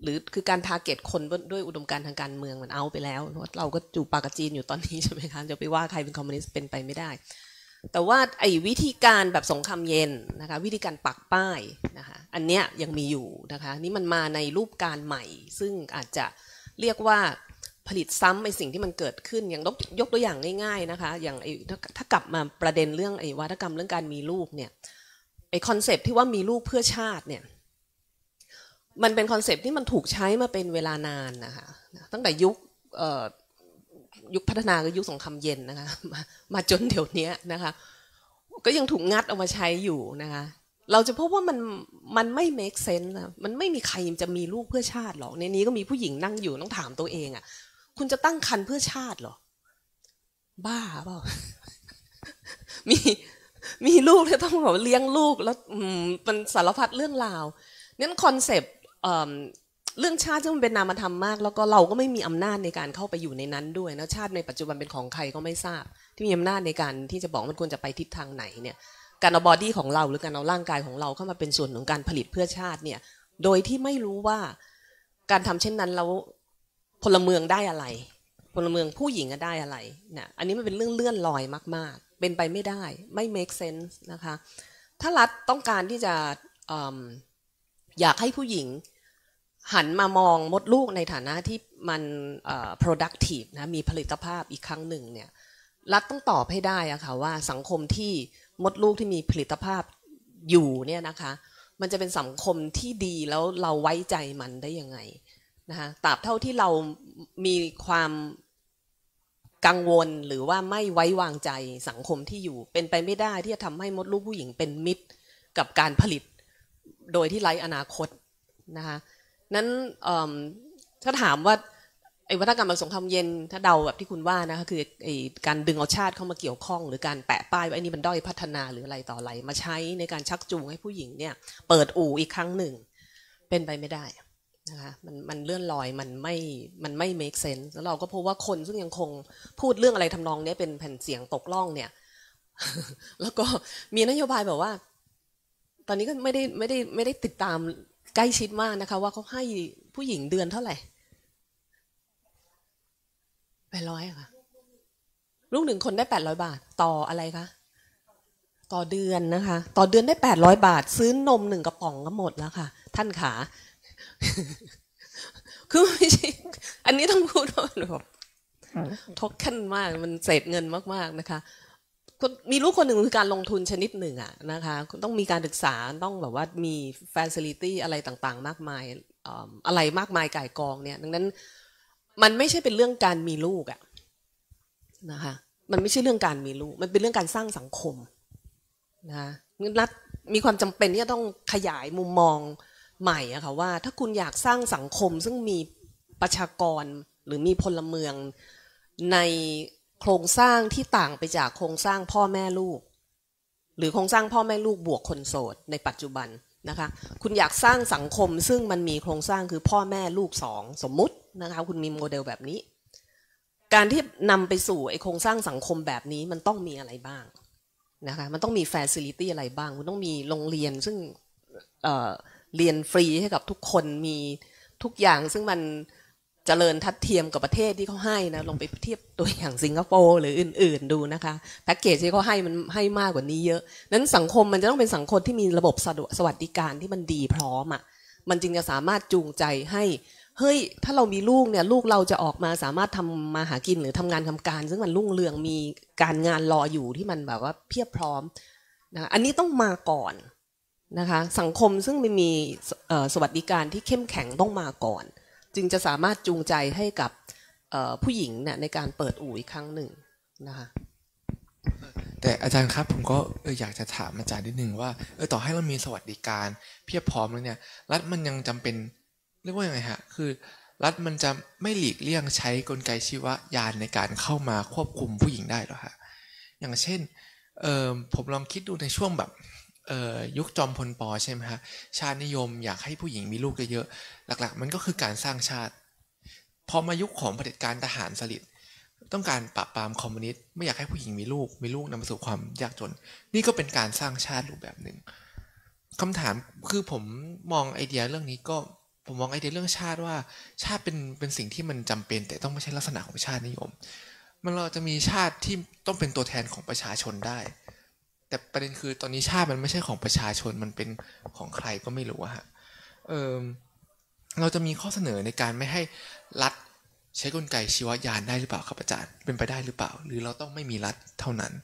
C: หรือคือการทาร์เก็ตคนด้วยอุดมการณ์ทางการเมืองมันเอาไปแล้วเราก็จูปากกับจีนอยู่ตอนนี้ใช่ไหมคะจะไปว่าใครเป็นคอมมิวนิสต์เป็นไปไม่ได้แต่ว่าไอ้วิธีการแบบสงครามเย็นนะคะวิธีการปักป้ายนะคะอันเนี้ยยังมีอยู่นะคะนี่มันมาในรูปการใหม่ซึ่งอาจจะเรียกว่าผลิตซ้ำไอ้สิ่งที่มันเกิดขึ้นอย่างยกตัวอย่างง่ายๆนะคะอย่างไอ้ถ้ากลับมาประเด็นเรื่องไอ้วัฒกรรมเรื่องการมีลูกเนี่ยไอ้คอนเซปต์ที่ว่ามีลูกเพื่อชาติเนี่ยมันเป็นคอนเซปต์ที่มันถูกใช้มาเป็นเวลานานนะคะตั้งแต่ยุคยุคพัฒนาก็ยุคสงครามเย็นนะคะมามาจนเดี๋ยวนี้นะคะก็ยังถูกงัดเอามาใช้อยู่นะคะเราจะพบว่ามันมันไม่ make sense นะมันไม่มีใครจะมีลูกเพื่อชาติหรอกในนี้ก็มีผู้หญิงนั่งอยู่ต้องถามตัวเองอ่ะคุณจะตั้งครรภ์เพื่อชาติหรอบ้าเปล่า มีมีลูกแล้วต้องแบบเลี้ยงลูกแล้วมันสารพัดเรื่องราวนั้นคอนเซปต์เรื่องชาติซึ่งมันเป็นนามธรรมมากแล้วก็เราก็ไม่มีอำนาจในการเข้าไปอยู่ในนั้นด้วยนะชาติในปัจจุบันเป็นของใครก็ไม่ทราบที่มีอำนาจในการที่จะบอกมันควรจะไปทิศทางไหนเนี่ยการเอาบอดี้ของเราหรือการเอาร่างกายของเราเข้ามาเป็นส่วนของการผลิตเพื่อชาติเนี่ยโดยที่ไม่รู้ว่าการทำเช่นนั้นแล้วพลเมืองได้อะไรพลเมืองผู้หญิงได้อะไรเนี่ยอันนี้มันเป็นเรื่องเลื่อนลอยมากๆเป็นไปไม่ได้ไม่ make sense นะคะถ้ารัฐต้องการที่จะ อ, อยากให้ผู้หญิงหันมามองมดลูกในฐานะที่มัน productive นะมีผลิตภาพอีกครั้งหนึ่งเนี่ยรัฐต้องตอบให้ได้อะค่ะว่าสังคมที่มดลูกที่มีผลิตภาพอยู่เนี่ยนะคะมันจะเป็นสังคมที่ดีแล้วเราไว้ใจมันได้ยังไงนะคะตราบเท่าที่เรามีความกังวลหรือว่าไม่ไว้วางใจสังคมที่อยู่เป็นไปไม่ได้ที่จะทำให้มดลูกผู้หญิงเป็นมิตรกับการผลิตโดยที่ไร้อนาคตนะคะนั้นถ้าถามว่าไอ้วัฒกรรมแบบสงครามเย็นถ้าเดาแบบที่คุณว่านะคะคือไอ้การดึงเอาชาติเข้ามาเกี่ยวข้องหรือการแปะป้ายว่าไอ้นี่มันด้อยพัฒนาหรืออะไรต่ออะไรมาใช้ในการชักจูงให้ผู้หญิงเนี่ยเปิดอู่อีกครั้งหนึ่งเป็นไปไม่ได้นะคะมันมันเลื่อนลอยมันไม่มันไม่ make sense แล้วเราก็พบว่าคนซึ่งยังคงพูดเรื่องอะไรทำนองนี้เป็นแผ่นเสียงตกล่องเนี่ย แล้วก็มีนโยบายแบบว่าตอนนี้ก็ไม่ได้ไม่ได้ไม่ได้ติดตามใกล้ชิดมากนะคะว่าเขาให้ผู้หญิงเดือนเท่าไหร่แปดร้อยค่ะลูกหนึ่งคนได้แปดร้อยบาทต่ออะไรคะต่อเดือนนะคะต่อเดือนได้แปดร้อยบาทซื้อนมหนึ่งกระป๋องก็หมดแล้วค่ะท่านขาคือไม่ใช่อันนี้ต้องพูดว่าแบบทกขันมากมันเศษเงินมากๆนะคะมีลูกคนหนึ่งคือการลงทุนชนิดหนึ่งอะนะคะต้องมีการศึกษาต้องแบบว่ามี facility อะไรต่างๆมากมายอะไรมากมายก่ายกองเนี่ยดังนั้นมันไม่ใช่เป็นเรื่องการมีลูกอะนะคะมันไม่ใช่เรื่องการมีลูกมันเป็นเรื่องการสร้างสังคมนะรัฐมีความจำเป็นที่จะต้องขยายมุมมองใหม่อะค่ะว่าถ้าคุณอยากสร้างสังคมซึ่งมีประชากรหรือมีพลเมืองในโครงสร้างที่ต่างไปจากโครงสร้างพ่อแม่ลูกหรือโครงสร้างพ่อแม่ลูกบวกคนโสดในปัจจุบันนะคะคุณอยากสร้างสังคมซึ่งมันมีโครงสร้างคือพ่อแม่ลูกสองสมมุตินะคะคุณมีโมเดลแบบนี้การที่นำไปสู่ไอโครงสร้างสังคมแบบนี้มันต้องมีอะไรบ้างนะคะมันต้องมี facility อะไรบ้างคุณต้องมีโรงเรียนซึ่งเอ่อเรียนฟรีให้กับทุกคนมีทุกอย่างซึ่งมันเจริญทัดเทียมกับประเทศที่เขาให้นะลองไปเทียบตัวอย่างสิงคโปร์หรืออื่นๆดูนะคะแพ็กเกจที่เขาให้มันให้มากกว่านี้เยอะนั้นสังคมมันจะต้องเป็นสังคมที่มีระบบสวัสดิการที่มันดีพร้อมอ่ะมันจึงจะสามารถจูงใจให้เฮ้ยถ้าเรามีลูกเนี่ยลูกเราจะออกมาสามารถทำมาหากินหรือทำงานทำการซึ่งมันรุ่งเรืองมีการงานรออยู่ที่มันแบบว่าเพียบพร้อมนะอันนี้ต้องมาก่อนนะคะสังคมซึ่งมันมีสวัสดิการที่เข้มแข็งต้องมาก่อนจึงจะสามารถจูงใจให้กับผู้หญิงเนี่ยในการเปิดอู่อีกครั้งหนึ่งนะคะ
B: แต่อาจารย์ครับผมก็เอออยากจะถามอาจารย์นิดนึงว่าเออต่อให้เรามีสวัสดิการเพียบพร้อมแล้วเนี่ยรัฐมันยังจำเป็นเรียกว่ายังไงฮะคือรัฐมันจะไม่หลีกเลี่ยงใช้กลไกชีวยานในการเข้ามาควบคุมผู้หญิงได้หรอฮะอย่างเช่นเออผมลองคิดดูในช่วงแบบเอ่อยุคจอมพลป.ใช่ไหมฮะชาตินิยมอยากให้ผู้หญิงมีลูกเยอะๆหลักๆมันก็คือการสร้างชาติพอมายุคของเผด็จการทหารสฤษดิ์ต้องการปราบปรามคอมมิวนิสต์ไม่อยากให้ผู้หญิงมีลูกมีลูกนำไปสู่ความยากจนนี่ก็เป็นการสร้างชาติรูปแบบหนึ่งคำถามคือผมมองไอเดียเรื่องนี้ก็ผมมองไอเดียเรื่องชาติว่าชาติเป็นเป็นสิ่งที่มันจำเป็นแต่ต้องไม่ใช่ลักษณะของชาตินิยมมันเราจะมีชาติที่ต้องเป็นตัวแทนของประชาชนได้แต่ประเด็นคือตอนนี้ชาติมันไม่ใช่ของประชาชนมันเป็นของใครก็ไม่รู้อะฮะเออเราจะมีข้อเสนอในการไม่ให้รัฐใช้กลไกชีวยานได้หรือเปล่าครับอาจารย์เป็นไปได้หรือเปล่าหรือเราต้องไม่มีรัฐเท่านั้น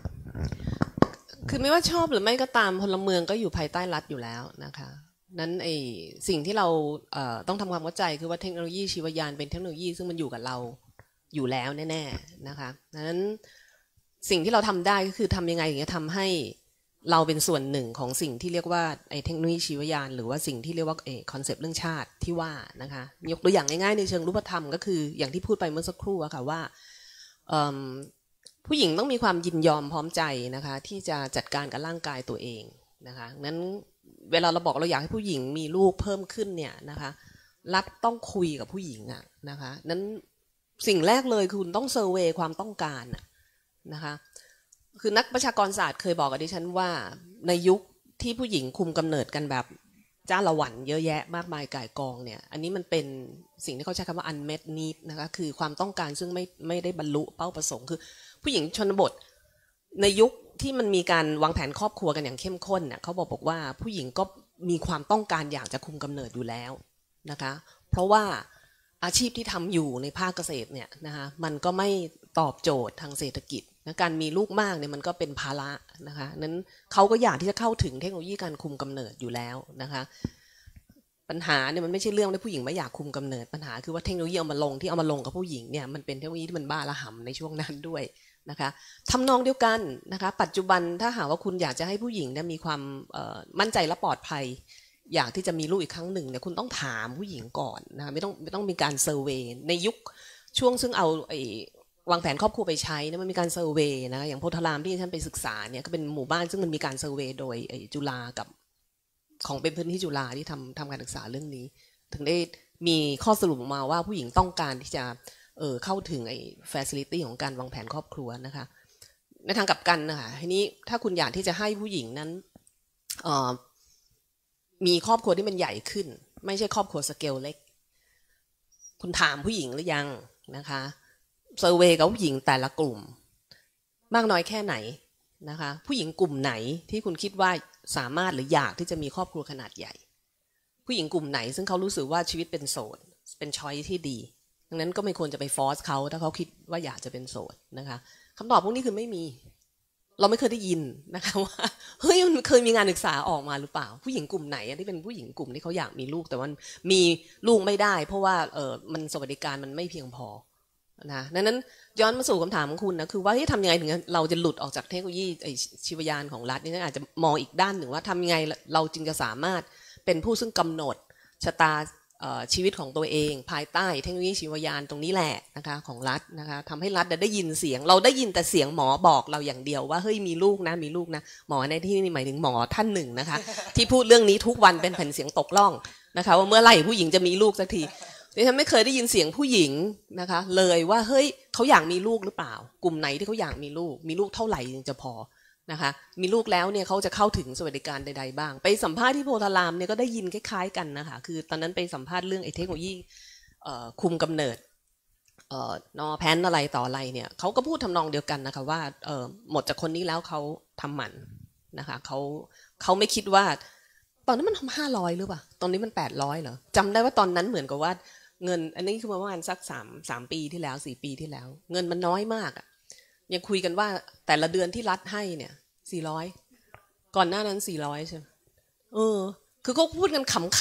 C: คือไม่ว่าชอบหรือไม่ก็ตามพลเมืองก็อยู่ภายใต้รัฐอยู่แล้วนะคะนั้นไอสิ่งที่เราเอ่อต้องทำความเข้าใจคือว่าเทคโนโลยีชีวยานเป็นเทคโนโลยีซึ่งมันอยู่กับเราอยู่แล้วแน่ๆนะคะดังนั้นสิ่งที่เราทำได้ก็คือทำยังไงอย่างเงี้ยทำให้เราเป็นส่วนหนึ่งของสิ่งที่เรียกว่าไอเทคโนโลยีชีวยานหรือว่าสิ่งที่เรียกว่าไอคอนเซปต์เรื่องชาติที่ว่านะคะยกตัวอย่างง่ายๆในเชิงรูปธรรมก็คืออย่างที่พูดไปเมื่อสักครู่อะค่ะว่าผู้หญิงต้องมีความยินยอมพร้อมใจนะคะที่จะจัดการกับร่างกายตัวเองนะคะนั้นเวลาเราบอกเราอยากให้ผู้หญิงมีลูกเพิ่มขึ้นเนี่ยนะคะรัฐต้องคุยกับผู้หญิงอะนะคะนั้นสิ่งแรกเลยคือคุณต้องเซอร์เวย์ความต้องการนะคะคือนักประชากรศาสตร์เคยบอกกับดิฉันว่าในยุคที่ผู้หญิงคุมกำเนิดกันแบบจ้าละหวันเยอะแยะมากมายก่ายกองเนี่ยอันนี้มันเป็นสิ่งที่เขาใช้คำว่า unmet need นะคะคือความต้องการซึ่งไม่ไม่ได้บรรลุเป้าประสงค์คือผู้หญิงชนบทในยุคที่มันมีการวางแผนครอบครัวกันอย่างเข้มข้นเนี่ยเขาบอกบอกว่าผู้หญิงก็มีความต้องการอยากจะคุมกำเนิดอยู่แล้วนะคะเพราะว่าอาชีพที่ทำอยู่ในภาคเกษตรเนี่ยนะคะมันก็ไม่ตอบโจทย์ทางเศรษฐกิจนะการมีลูกมากเนี่ยมันก็เป็นภาระนะคะนั้นเขาก็อยากที่จะเข้าถึงเทคโนโลยีการคุมกำเนิดอยู่แล้วนะคะปัญหาเนี่ยมันไม่ใช่เรื่องที่ผู้หญิงไม่อยากคุมกำเนิดปัญหาคือว่าเทคโนโลยีเอามาลงที่เอามาลงกับผู้หญิงเนี่ยมันเป็นเทคโนโลยีที่มันบ้าระห่ำในช่วงนั้นด้วยนะคะทำนองเดียวกันนะคะปัจจุบันถ้าหากว่าคุณอยากจะให้ผู้หญิงเนี่ยมีความมั่นใจและปลอดภัยอยากที่จะมีลูกอีกครั้งหนึ่งเนี่ยคุณต้องถามผู้หญิงก่อนนะไม่ต้องไม่ต้องมีการเซอร์เวย์ในยุคช่วงซึ่งเอาไอ้วางแผนครอบครัวไปใช้เนี่ยมันมีการเซอร์เวย์นะอย่างโพธารามที่ท่านไปศึกษาเนี่ยก็เป็นหมู่บ้านซึ่งมันมีการเซอร์เวย์โดยไอ้จุฬากับของเป็นพื้นที่จุฬาที่ทำทำการศึกษาเรื่องนี้ถึงได้มีข้อสรุปออกมาว่าผู้หญิงต้องการที่จะเออเข้าถึงไอ้ facility ของการวางแผนครอบครัวนะคะในทางกลับกันนะคะทีนี้ถ้าคุณอยากที่จะให้ผู้หญิงนั้นเอ่อมีครอบครัวที่มันใหญ่ขึ้นไม่ใช่ครอบครัวสเกลเล็กคุณถามผู้หญิงหรือยังนะคะเซอร์เวย์กับผู้หญิงแต่ละกลุ่มมากน้อยแค่ไหนนะคะผู้หญิงกลุ่มไหนที่คุณคิดว่าสามารถหรืออยากที่จะมีครอบครัวขนาดใหญ่ผู้หญิงกลุ่มไหนซึ่งเขารู้สึกว่าชีวิตเป็นโสดเป็นช้อยที่ดีดังนั้นก็ไม่ควรจะไปฟอร์สเขาถ้าเขาคิดว่าอยากจะเป็นโสดนะคะคำตอบพวกนี้คือไม่มีเราไม่เคยได้ยินนะคะว่าเฮ้ยมันเคยมีงานศึกษาออกมาหรือเปล่าผู้หญิงกลุ่มไหนที่เป็นผู้หญิงกลุ่มที่เขาอยากมีลูกแต่ว่ามีลูกไม่ได้เพราะว่าเออมันสวัสดิการมันไม่เพียงพอนะดังนั้นย้อนมาสู่คำถามของคุณนะคือว่าทำยังไงถึงเราจะหลุดออกจากเทคโนโลยีชีวยานของรัฐนี่อาจจะมองอีกด้านหนึ่งว่าทำยังไงเราจึงจะสามารถเป็นผู้ซึ่งกำหนดชะตาชีวิตของตัวเองภายใต้เทคโนโลยีชีวยานตรงนี้แหละนะคะของรัฐนะคะทำให้รัฐได้ยินเสียงเราได้ยินแต่เสียงหมอบอกเราอย่างเดียวว่าเฮ้ยมีลูกนะมีลูกนะหมอในที่นี่หมายถึงหมอท่านหนึ่งนะคะที่พูดเรื่องนี้ทุกวันเป็นแผ่นเสียงตกล่องนะคะว่าเมื่อไหร่ผู้หญิงจะมีลูกสักทีดิฉันไม่เคยได้ยินเสียงผู้หญิงนะคะเลยว่าเฮ้ยเขาอยากมีลูกหรือเปล่ากลุ่มไหนที่เขาอยากมีลูกมีลูกเท่าไหร่จึงจะพอนะคะมีลูกแล้วเนี่ยเขาจะเข้าถึงสวัสดิการใดๆบ้างไปสัมภาษณ์ที่โพธารามเนี่ยก็ได้ยินคล้ายๆกันนะคะคือตอนนั้นไปสัมภาษณ์เรื่องไอ้เทคโนโลยีคุมกำเนิดนอแพนอะไรต่ออะไรเนี่ยเขาก็พูดทำนองเดียวกันนะคะว่าหมดจากคนนี้แล้วเขาทำหมันนะคะเขาเขาไม่คิดว่าตอนนั้นมันทำห้าร้อยหรือเปล่าตอนนี้มันแปดร้อยเหรอจำได้ว่าตอนนั้นเหมือนกับว่าเงินอันนี้คือประมาณสักสามสามปีที่แล้วสี่ปีที่แล้วเงินมันน้อยมากอ่ะยังคุยกันว่าแต่ละเดือนที่รัฐให้เนี่ยสี่ร้อยก่อนหน้านั้นสี่ร้อยใช่ไหมเออคือเขาพูดกันขำ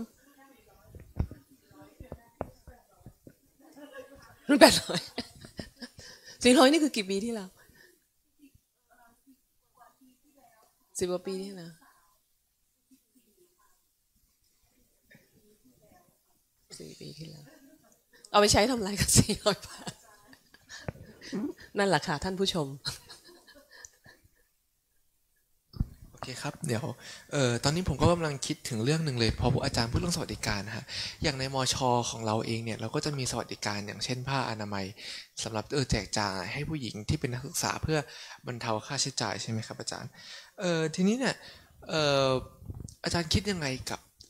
C: ๆรุ่นแปดร้อยสี่ร้อยนี่คือกี่ปีที่แล้วสิบกว่าปีที่แล้วสี่ปีที่แล้วเอาไปใช้ทำอะไรกับสี่ร้อยบาทนั่นแหละค่ะท่านผู้ชม
B: โอเคครับเดี๋ยวเอ่อตอนนี้ผมก็กำลังคิดถึงเรื่องหนึ่งเลยพออาจารย์พูดเรื่องสวัสดิการนะฮะอย่างในมช.ของเราเองเนี่ยเราก็จะมีสวัสดิการอย่างเช่นผ้าอนามัยสำหรับเออแจกจ่ายให้ผู้หญิงที่เป็นนักศึกษาเพื่อบรรเทาค่าใช้จ่ายใช่ไหมครับอาจารย์เอ่อทีนี้เนี่ยเอ่ออาจารย์คิดยังไงกับ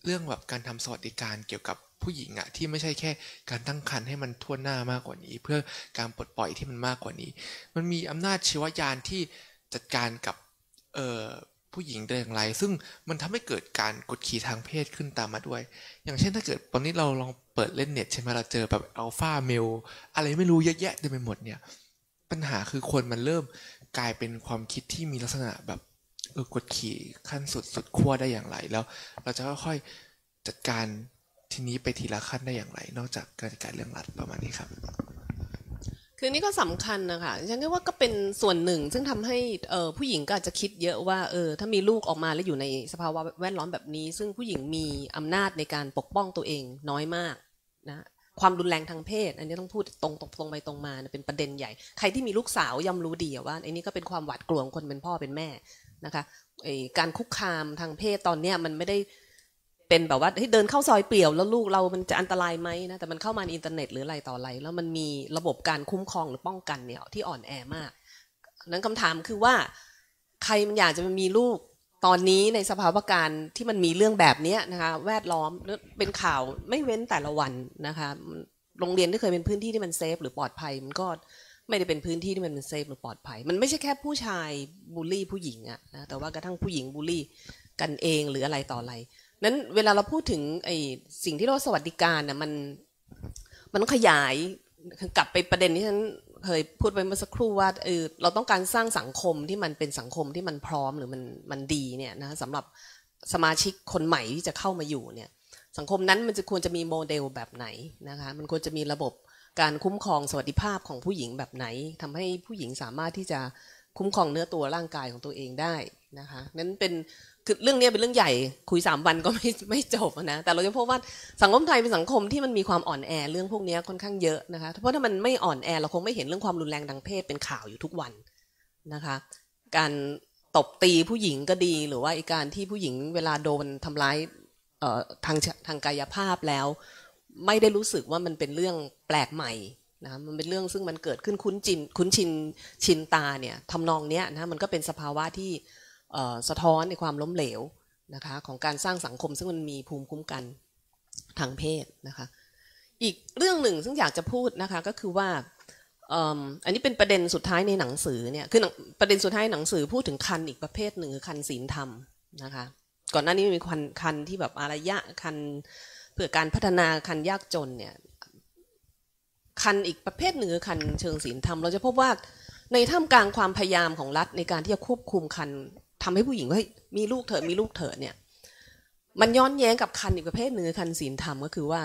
B: เรื่องแบบการทำสวัสดิการเกี่ยวกับผู้หญิงอะที่ไม่ใช่แค่การตั้งครรภ์ให้มันทั่วหน้ามากกว่านี้เพื่อการปลดปล่อยที่มันมากกว่านี้มันมีอำนาจชีวยานที่จัดการกับเอ่อผู้หญิงได้อย่างไรซึ่งมันทำให้เกิดการกดขี่ทางเพศขึ้นตามมาด้วยอย่างเช่นถ้าเกิดตอนนี้เราลองเปิดเล่นเน็ตใช่ไหมเราเจอแบบอัลฟาเมลอะไรไม่รู้เยอะแยะเต็มไปหมดเนี่ยปัญหาคือคนมันเริ่มกลายเป็นความคิดที่มีลักษณะแบบเออกดขี่ขั้นสุดสุดขั้วได้อย่างไรแล้วเราจะค่อยๆจัดการทีนี้ไปทีละขั้นได้อย่างไรนอกจากการจัดการเรื่องรัฐประมาณนี้ครับ
C: คือนี่ก็สำคัญนะคะฉันคิดว่าก็เป็นส่วนหนึ่งซึ่งทำให้ผู้หญิงก็อาจจะคิดเยอะว่าเออถ้ามีลูกออกมาแล้วอยู่ในสภาวะแวดล้อมแบบนี้ซึ่งผู้หญิงมีอำนาจในการปกป้องตัวเองน้อยมากนะความรุนแรงทางเพศอันนี้ต้องพูดตรงตรงไปตรงมาเป็นประเด็นใหญ่ใครที่มีลูกสาวย่อมรู้ดีว่าอันนี้ก็เป็นความหวาดกลัวของคนเป็นพ่อเป็นแม่นะคะการคุกคามทางเพศตอนนี้มันไม่ได้เป็นแบบว่าเดินเข้าซอยเปลี่ยวแล้วลูกเรามันจะอันตรายไหมนะแต่มันเข้ามาในอินเทอร์เน็ตหรืออะไรต่ออะไรแล้วมันมีระบบการคุ้มครองหรือป้องกันเนี่ยที่อ่อนแอมากนั้นคำถามคือว่าใครมันอยากจะมีลูกตอนนี้ในสภาวะการที่มันมีเรื่องแบบนี้นะคะแวดล้อมเป็นข่าวไม่เว้นแต่ละวันนะคะโรงเรียนที่เคยเป็นพื้นที่ที่มันเซฟหรือปลอดภัยมันก็ไม่ได้เป็นพื้นที่ที่มันเป็นเซฟหรือปลอดภัยมันไม่ใช่แค่ผู้ชายบูลลี่ผู้หญิงอะนะแต่ว่ากระทั่งผู้หญิงบูลลี่กันเองหรืออะไรต่ออะไรนั้นเวลาเราพูดถึงไอ้สิ่งที่เราสวัสดิการน่ะมันมันต้องขยายกลับไปประเด็นที่ฉันเคยพูดไปเมื่อสักครู่ว่าเออเราต้องการสร้างสังคมที่มันเป็นสังคมที่มันพร้อมหรือมันมันดีเนี่ยนะสำหรับสมาชิกคนใหม่ที่จะเข้ามาอยู่เนี่ยสังคมนั้นมันจะควรจะมีโมเดลแบบไหนนะคะมันควรจะมีระบบการคุ้มครองสวัสดิภาพของผู้หญิงแบบไหนทำให้ผู้หญิงสามารถที่จะคุ้มครองเนื้อตัวร่างกายของตัวเองได้นะคะนั้นเป็นคือเรื่องนี้เป็นเรื่องใหญ่คุยสามวันก็ไม่ไม่จบนะแต่เราจะพบว่าสังคมไทยเป็นสังคมที่มันมีความอ่อนแอเรื่องพวกนี้ค่อนข้างเยอะนะคะเพราะถ้ามันไม่อ่อนแอเราคงไม่เห็นเรื่องความรุนแรงทางเพศเป็นข่าวอยู่ทุกวันนะคะการตบตีผู้หญิงก็ดีหรือว่าการที่ผู้หญิงเวลาโดนทำร้ายทางทางกายภาพแล้วไม่ได้รู้สึกว่ามันเป็นเรื่องแปลกใหม่นะมันเป็นเรื่องซึ่งมันเกิดขึ้นคุ้นจินคุ้นชินชินตาเนี่ยทำนองเนี้ยนะมันก็เป็นสภาวะที่สะท้อนในความล้มเหลวนะคะของการสร้างสังคมซึ่งมันมีภูมิคุ้มกันทางเพศนะคะอีกเรื่องหนึ่งซึ่งอยากจะพูดนะคะก็คือว่าอันนี้เป็นประเด็นสุดท้ายในหนังสือเนี่ยคือประเด็นสุดท้ายหนังสือพูดถึงคันอีกประเภทหนึ่งคือคันศีลธรรมนะคะก่อนหน้านี้มีคันคันที่แบบอารยะคันเพื่อการพัฒนาคันยากจนเนี่ยคันอีกประเภทหนึ่งคือคันเชิงศีลธรรมเราจะพบว่าในท่ามกลางความพยายามของรัฐในการที่จะควบคุมคันทำให้ผู้หญิงว่ามีลูกเถอะมีลูกเถอะเนี่ยมันย้อนแย้งกับคันอีกประเภทหนึ่งคันศีลธรรมก็คือว่า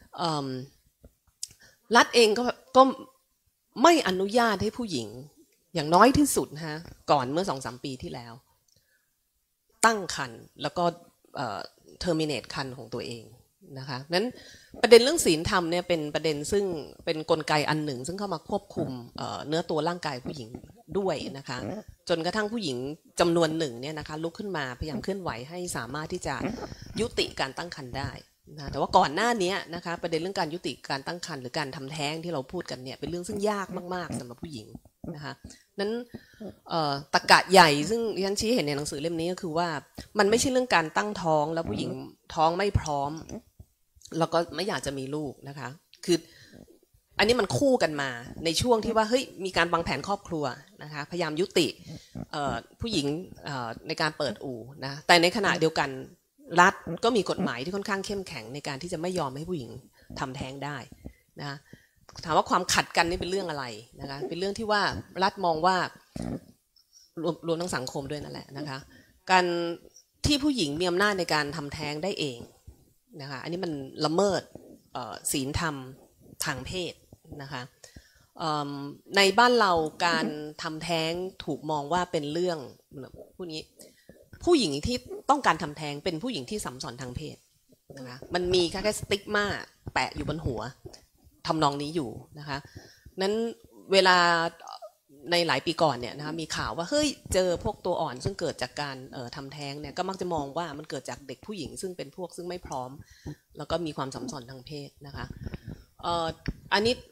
C: รัฐเองก็ก็ไม่อนุญาตให้ผู้หญิงอย่างน้อยที่สุดฮะก่อนเมื่อสองสามปีที่แล้วตั้งคันแล้วก็เอ่อ terminate คันของตัวเองนะคะนั้นประเด็นเรื่องศีลธรรมเนี่ยเป็นประเด็นซึ่งเป็นกลไกอันหนึ่งซึ่งเข้ามาควบคุมเนื้อตัวร่างกายผู้หญิงด้วยนะคะจนกระทั่งผู้หญิงจำนวนหนึ่งเนี่ยนะคะลุกขึ้นมาพยายามเคลื่อนไหวให้สามารถที่จะยุติการตั้งครรภ์ได้นะแต่ว่าก่อนหน้านี้นะคะประเด็นเรื่องการยุติการตั้งครรภ์หรือการทำแท้งที่เราพูดกันเนี่ยเป็นเรื่องซึ่งยากมากๆสำหรับผู้หญิงนะคะนั้นตรรกะใหญ่ซึ่งดิฉันชี้เห็นในหนังสือเล่มนี้ก็คือว่ามันไม่ใช่เรื่องการตั้งท้องแล้วผู้หญิงท้องไม่พร้อมแล้วก็ไม่อยากจะมีลูกนะคะคืออันนี้มันคู่กันมาในช่วงที่ว่าเฮ้ยมีการวางแผนครอบครัวนะคะพยายามยุติผู้หญิงในการเปิดอู่นะแต่ในขณะเดียวกันรัฐก็มีกฎหมายที่ค่อนข้างเข้มแข็งในการที่จะไม่ยอมให้ผู้หญิงทำแท้งได้นะถามว่าความขัดกันนี่เป็นเรื่องอะไรนะคะเป็นเรื่องที่ว่ารัฐมองว่ารวมรวมทั้งสังคมด้วยนั่นแหละนะคะการที่ผู้หญิงมีอำนาจในการทำแท้งได้เองนะคะอันนี้มันละเมิดศีลธรรมทางเพศนะคะในบ้านเราการทำแท้งถูกมองว่าเป็นเรื่องผู้นี้ผู้หญิงที่ต้องการทำแท้งเป็นผู้หญิงที่สัมสอนทางเพศนะคะมันมีแค่สติ๊กม่าแปะอยู่บนหัวทำนองนี้อยู่นะคะนั้นเวลาในหลายปีก่อนเนี่ยนะคะมีข่าวว่าเฮ้ยเจอพวกตัวอ่อนซึ่งเกิดจากการเอ่อทำแท้งเนี่ยก็มักจะมองว่ามันเกิดจากเด็กผู้หญิงซึ่งเป็นพวกซึ่งไม่พร้อมแล้วก็มีความสัมพันธ์ทางเพศนะคะเอ่ออันนี้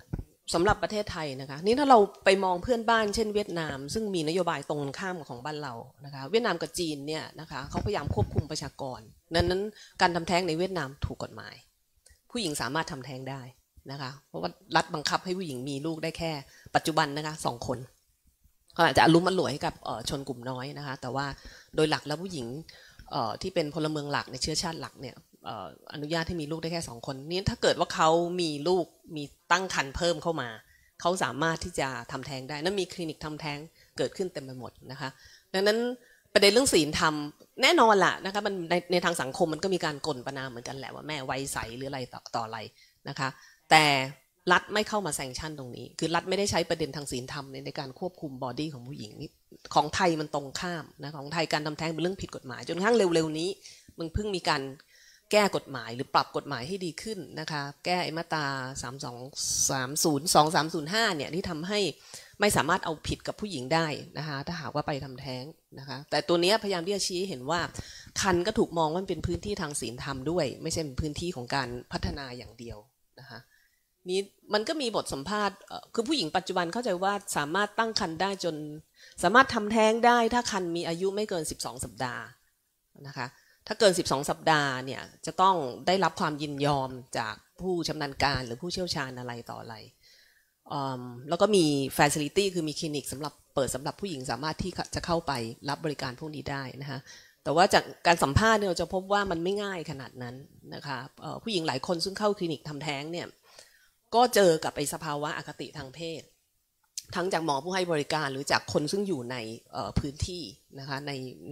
C: สำหรับประเทศไทยนะคะนี่ถ้าเราไปมองเพื่อนบ้านเช่นเวียดนามซึ่งมีนโยบายตรงข้ามของบ้านเรานะคะเวียดนามกับจีนเนี่ยนะคะเขาพยายามควบคุมประชากรนั้นนั้นการทำแท้งในเวียดนามถูกกฎหมายผู้หญิงสามารถทำแท้งได้นะคะเพราะว่ารัฐบังคับให้ผู้หญิงมีลูกได้แค่ปัจจุบันนะคะสองคนก็อาจจะอารมณ์มันหลวยกับชนกลุ่มน้อยนะคะแต่ว่าโดยหลักแล้วผู้หญิงที่เป็นพลเมืองหลักในเชื้อชาติหลักเนี่ยอนุญาตให้มีลูกได้แค่สองคนนี้ถ้าเกิดว่าเขามีลูกมีตั้งครรภ์เพิ่มเข้ามาเขาสามารถที่จะทำแท้งได้นั่นมีคลินิกทำแท้งเกิดขึ้นเต็มไปหมดนะคะดังนั้นประเด็นเรื่องศีลธรรมแน่นอนล่ะนะคะมันในในทางสังคมมันก็มีการกลประณามเหมือนกันแหละว่าแม่ไวยใสหรืออะไรต่อต่ออะไรนะคะแต่รัฐไม่เข้ามาแซงชั่นตรงนี้คือรัฐไม่ได้ใช้ประเด็นทางศีลธรรมในในการควบคุมบอดี้ของผู้หญิงของไทยมันตรงข้ามนะของไทยการทำแท้งเป็นเรื่องผิดกฎหมายจนกระทั่งเร็วๆนี้มันเพิ่งมีการแก้กฎหมายหรือปรับกฎหมายให้ดีขึ้นนะคะแก้ไอ้มาตราสาม สอง สาม ศูนย์ สอง สาม ศูนย์ ห้าเนี่ยที่ทำให้ไม่สามารถเอาผิดกับผู้หญิงได้นะคะถ้าหากว่าไปทำแท้งนะคะแต่ตัวนี้พยายามที่จะชี้เห็นว่าคันก็ถูกมองว่าเป็นพื้นที่ทางศีลธรรมด้วยไม่ใช่เป็นพื้นที่ของการพัฒนาอย่างเดียวนะคะนี่มันก็มีบทสัมภาษณ์คือผู้หญิงปัจจุบันเข้าใจว่าสามารถตั้งครรภ์ได้จนสามารถทำแท้งได้ถ้าครรภ์มีอายุไม่เกินสิบสองสัปดาห์นะคะถ้าเกินสิบสองสัปดาห์เนี่ยจะต้องได้รับความยินยอมจากผู้ชำนาญการหรือผู้เชี่ยวชาญอะไรต่ออะไรแล้วก็มี facility คือมีคลินิกสำหรับเปิดสำหรับผู้หญิงสามารถที่จะเข้าไปรับบริการพวกนี้ได้นะคะแต่ว่าจากการสัมภาษณ์เนี่ยเราจะพบว่ามันไม่ง่ายขนาดนั้นนะคะผู้หญิงหลายคนซึ่งเข้าคลินิกทำแท้งเนี่ยก็เจอกับไอ้สภาวะอคติทางเพศทั้งจากหมอผู้ให้บริการหรือจากคนซึ่งอยู่ในพื้นที่นะคะในใน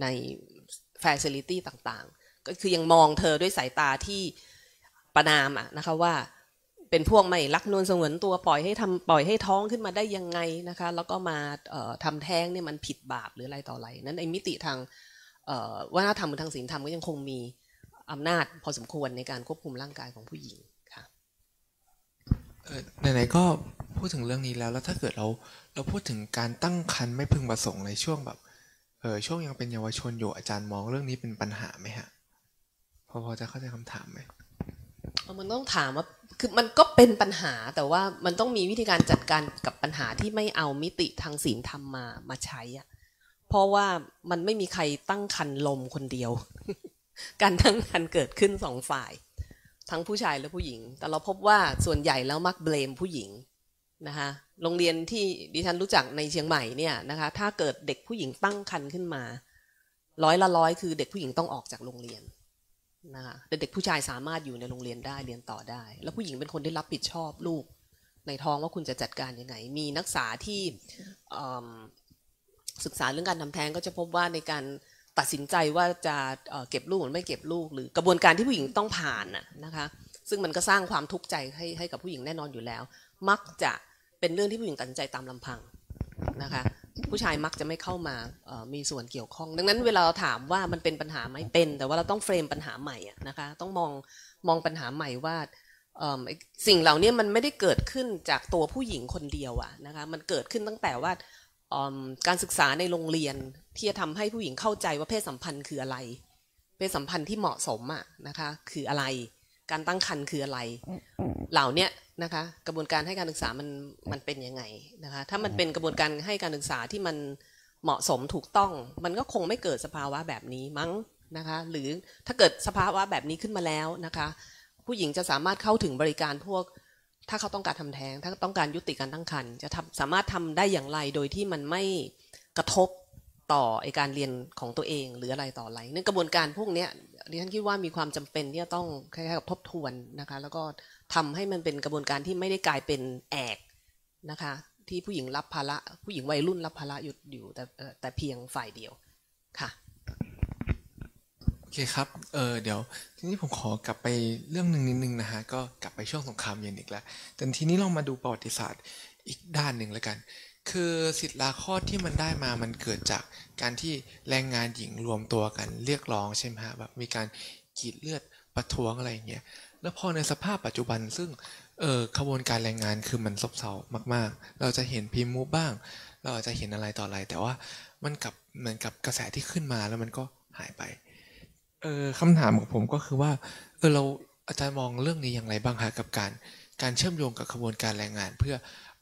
C: facility ต่างๆก็คือยังมองเธอด้วยสายตาที่ประณามอะนะคะว่าเป็นพวกไม่รักนวลสงวนตัวปล่อยให้ทำปล่อยให้ท้องขึ้นมาได้ยังไงนะคะแล้วก็มาทำแท้งเนี่ยมันผิดบาปหรืออะไรต่ออะไรนั้นไอ้มิติทางวัฒนธรรมหรือทางศีลธรรมก็ยังคงมีอำนาจพอสมควรในการควบคุมร่างกายของผู้หญิงค่ะ
B: ไหนๆก็พูดถึงเรื่องนี้แล้วแล้วถ้าเกิดเราเราพูดถึงการตั้งครรภ์ไม่พึงประสงค์ในช่วงแบบเออช่วงยังเป็นเยาวชนอยู่อาจารย์มองเรื่องนี้เป็นปัญหาไหมฮะพอพอจะเข้าใจคำถามไหม
C: มันต้องถามว่าคือมันก็เป็นปัญหาแต่ว่ามันต้องมีวิธีการจัดการกับปัญหาที่ไม่เอามิติทางศีลธรรมมามาใช้อ่ะเพราะว่ามันไม่มีใครตั้งครรภ์ลมคนเดียว การตั้งครรภ์เกิดขึ้นสองฝ่ายทั้งผู้ชายและผู้หญิงแต่เราพบว่าส่วนใหญ่แล้วมักเบลมผู้หญิงนะคะโรงเรียนที่ดิฉันรู้จักในเชียงใหม่เนี่ยนะคะถ้าเกิดเด็กผู้หญิงตั้งครรภ์ขึ้นมาร้อยละร้อยคือเด็กผู้หญิงต้องออกจากโรงเรียนนะคะแต่เด็กผู้ชายสามารถอยู่ในโรงเรียนได้เรียนต่อได้แล้วผู้หญิงเป็นคนที่รับผิดชอบลูกในท้องว่าคุณจะจัดการยังไงมีนักศึกษาที่ศึกษาเรื่องการทำแท้งก็จะพบว่าในการตัดสินใจว่าจะเก็บลูกหรือไม่เก็บลูกหรือกระบวนการที่ผู้หญิงต้องผ่านนะคะซึ่งมันก็สร้างความทุกข์ใจให้ให้กับผู้หญิงแน่นอนอยู่แล้วมักจะเป็นเรื่องที่ผู้หญิงตัดสินใจตามลำพังนะคะผู้ชายมักจะไม่เข้ามามีส่วนเกี่ยวข้องดังนั้นเวลาเราถามว่ามันเป็นปัญหาไหมเป็นแต่ว่าเราต้องเฟรมปัญหาใหม่นะคะต้องมองมองปัญหาใหม่ว่าสิ่งเหล่านี้มันไม่ได้เกิดขึ้นจากตัวผู้หญิงคนเดียวอะนะคะมันเกิดขึ้นตั้งแต่ว่าการศึกษาในโรงเรียนที่จะทำให้ผู้หญิงเข้าใจว่าเพศสัมพันธ์คืออะไรเพศสัมพันธ์ที่เหมาะสมอะนะคะคืออะไรการตั้งครรภ์คืออะไรเหล่านี้นะคะกระบวนการให้การศึกษามันมันเป็นยังไงนะคะถ้ามันเป็นกระบวนการให้การศึกษาที่มันเหมาะสมถูกต้องมันก็คงไม่เกิดสภาวะแบบนี้มั้งนะคะหรือถ้าเกิดสภาวะแบบนี้ขึ้นมาแล้วนะคะผู้หญิงจะสามารถเข้าถึงบริการพวกถ้าเขาต้องการทำแท้งถ้าต้องการยุติการตั้งครรภ์จะทำสามารถทำได้อย่างไรโดยที่มันไม่กระทบต่อไอการเรียนของตัวเองหรืออะไรต่ออะไรนั่นกระบวนการพวกนี้ดิฉันคิดว่ามีความจำเป็นที่จะต้องคล้ายๆกับทบทวนนะคะแล้วก็ทำให้มันเป็นกระบวนการที่ไม่ได้กลายเป็นแอกนะคะที่ผู้หญิงรับภาระผู้หญิงวัยรุ่นรับภาระอยู่อยู่แต่แต่เพียงฝ่ายเดียวค่ะ
B: โอเคครับเออเดี๋ยวทีนี้ผมขอกลับไปเรื่องหนึ่งนิดนึงนะฮะก็กลับไปช่วงสงครามเย็นอีกแล้วแต่ทีนี้เรามาดูประวัติศาสตร์อีกด้านหนึ่งแล้วกันคือสิทธิลาคลอดที่มันได้มามันเกิดจากการที่แรงงานหญิงรวมตัวกันเรียกร้องใช่ไหมฮะแบบมีการกรีดเลือดประท้วงอะไรอย่างเงี้ยแล้วพอในสภาพปัจจุบันซึ่งเออขบวนการแรงงานคือมันซบเซามากๆเราจะเห็นพิมพ์มูฟบ้างเราอาจจะเห็นอะไรต่ออะไรแต่ว่ามันกับเหมือนกับกระแสที่ขึ้นมาแล้วมันก็หายไปเออคำถามของผมก็คือว่าเออเราอาจารย์มองเรื่องนี้อย่างไรบ้างคะกับการการเชื่อมโยงกับขบวนการแรงงานเพื่อ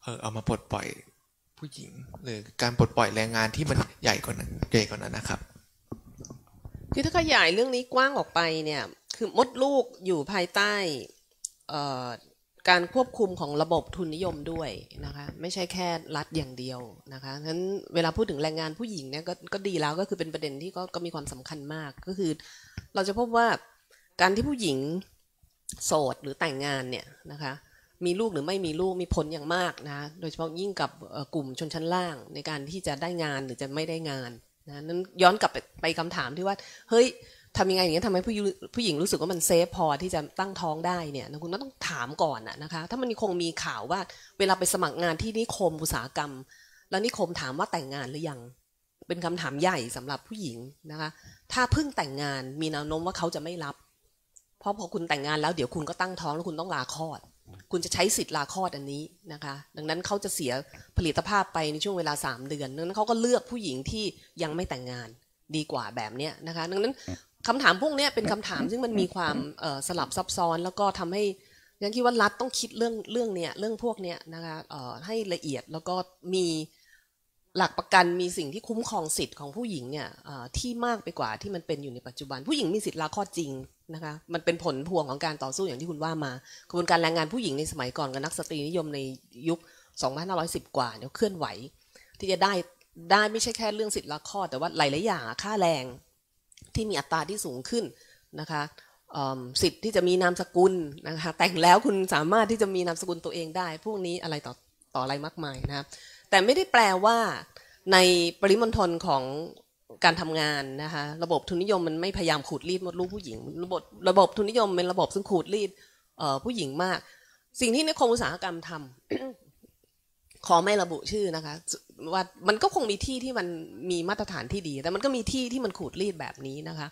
B: เออเอามาปลดปล่อยผู้หญิงหรือการปลดปล่อยแรงงานที่มันใหญ่กว่านั้นใหญ่กว่านั้นนะครับ
C: คือถ้าขยายเรื่องนี้กว้างออกไปเนี่ยคือมดลูกอยู่ภายใต้การควบคุมของระบบทุนนิยมด้วยนะคะไม่ใช่แค่รัฐอย่างเดียวนะคะฉะนั้นเวลาพูดถึงแรงงานผู้หญิงเนี่ยก็ก็ดีแล้วก็คือเป็นประเด็นที่ก็ก็มีความสำคัญมากก็คือเราจะพบว่าการที่ผู้หญิงโสดหรือแต่งงานเนี่ยนะคะมีลูกหรือไม่มีลูกมีผลอย่างมากนะโดยเฉพาะยิ่งกับกลุ่มชนชั้นล่างในการที่จะได้งานหรือจะไม่ได้งานนะนั้นย้อนกลับไปไปคำถามที่ว่าเฮ้ยทำยังไงอย่างนี้ทำให้ผู้ผู้หญิงรู้สึกว่ามันเซฟพอที่จะตั้งท้องได้เนี่ยคุณก็ต้องถามก่อนนะคะถ้ามันคงมีข่าวว่าเวลาไปสมัครงานที่นิคมอุตสาหกรรมแล้วนิคมถามว่าแต่งงานหรือยังเป็นคำถามใหญ่สำหรับผู้หญิงนะคะถ้าเพิ่งแต่งงานมีแนวโน้มว่าเขาจะไม่รับเพราะพอคุณแต่งงานแล้วเดี๋ยวคุณก็ตั้งท้องแล้วคุณต้องลาคลอดคุณจะใช้สิทธิ์ลาคลอดอันนี้นะคะดังนั้นเขาจะเสียผลิตภาพไปในช่วงเวลาสามเดือนดังนั้นเขาก็เลือกผู้หญิงที่ยังไม่แต่งงานดีกว่าแบบเนี้ยนะคะดังนั้นคำถามพวกนี้เป็นคำถามซึ่งมันมีความสลับซับซ้อนแล้วก็ทำให้ยังคิดว่ารัฐต้องคิดเรื่องเรื่องเนี้ยเรื่องพวกเนี้ยนะคะให้ละเอียดแล้วก็มีหลักประกันมีสิ่งที่คุ้มครองสิทธิ์ของผู้หญิงเนี่ยที่มากไปกว่าที่มันเป็นอยู่ในปัจจุบันผู้หญิงมีสิทธิ์ลาคลอดจริงนะคะมันเป็นผลพวงของการต่อสู้อย่างที่คุณว่ามากระบวนการแรงงานผู้หญิงในสมัยก่อนกับนักสตรีนิยมในยุคสองพันห้าร้อยสิบกว่าเนี่ยเคลื่อนไหวที่จะได้ได้ไม่ใช่แค่เรื่องสิทธิ์ลาคลอดแต่ว่าหลายๆอย่างค่าแรงที่มีอัตราที่สูงขึ้นนะคะสิทธิ์ที่จะมีนามสกุลนะคะแต่งแล้วคุณสามารถที่จะมีนามสกุลตัวเองได้พวกนี้อะไรต่อต่ออะไรมากมายนะแต่ไม่ได้แปลว่าในปริมณฑลของการทำงานนะคะระบบทุนนิยมมันไม่พยายามขูดรีดมดลูกผู้หญิงระบบระบบทุนนิยมเป็นระบบซึ่งขูดรีดผู้หญิงมากสิ่งที่นิคมอุตสาหกรรมทำ ขอไม่ระบุชื่อนะคะว่ามันก็คงมีที่ที่มันมีมาตรฐานที่ดีแต่มันก็มีที่ที่มันขูดรีดแบบนี้นะคะ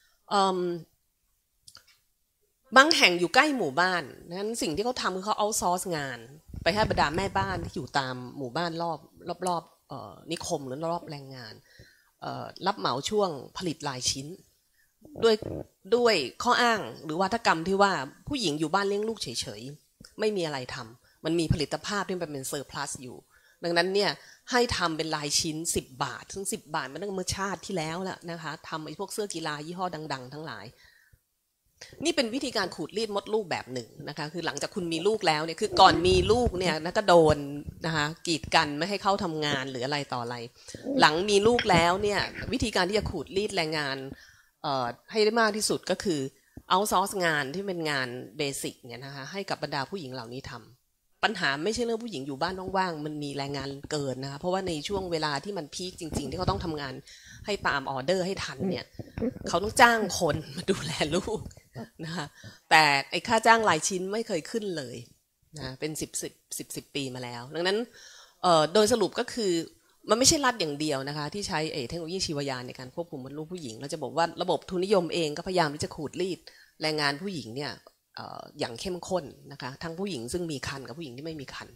C: บางแห่งอยู่ใกล้หมู่บ้านนั้นสิ่งที่เขาทำคือเขาเอาซอร์สงานไปให้บรรดาแม่บ้านที่อยู่ตามหมู่บ้านรอบรอบรอบนิคมหรือรอบแรงงานรับเหมาช่วงผลิตรายชิ้นด้วยด้วยข้ออ้างหรือวาทกรรมที่ว่าผู้หญิงอยู่บ้านเลี้ยงลูกเฉยๆไม่มีอะไรทำมันมีผลิตภาพที่มันเป็นเซอร์พลัสอยู่ดังนั้นเนี่ยให้ทำเป็นรายชิ้นสิบบาทซึ่งสิบบาทมันตั้งเมื่อชาติที่แล้วแล้วนะคะทำไอ้พวกเสื้อกีฬายี่ห้อดังๆทั้งหลายนี่เป็นวิธีการขูดรีดมดลูกแบบหนึ่งนะคะคือหลังจากคุณมีลูกแล้วเนี่ยคือก่อนมีลูกเนี่ยนะก็โดนนะคะกีดกันไม่ให้เข้าทำงานหรืออะไรต่ออะไรหลังมีลูกแล้วเนี่ยวิธีการที่จะขูดรีดแรงงานเอ่อให้ได้มากที่สุดก็คือเอาซอร์สงานที่เป็นงานเบสิกเนี่ยนะคะให้กับบรรดาผู้หญิงเหล่านี้ทำปัญหาไม่ใช่เรื่องผู้หญิงอยู่บ้านว่างๆมันมีแรงงานเกินนะคะเพราะว่าในช่วงเวลาที่มันพีคจริงๆที่เขาต้องทำงานให้ตามออเดอร์ให้ทันเนี่ยเขาต้องจ้างคนมาดูแลลูกนะคะแต่ไอ้ค่าจ้างรายชิ้นไม่เคยขึ้นเลยนะเป็นสิบสิบสิบสิบปีมาแล้วดังนั้นโดยสรุปก็คือมันไม่ใช่รัฐอย่างเดียวนะคะที่ใช้เทคโนโลยีชีวยานในการควบคุมมดลูกผู้หญิงเราจะบอกว่าระบบทุนนิยมเองก็พยายามที่จะขูดรีดแรงงานผู้หญิงเนี่ยอย่างเข้มข้นนะคะทั้งผู้หญิงซึ่งมีครรภ์กับผู้หญิงที่ไม่มีครรภ์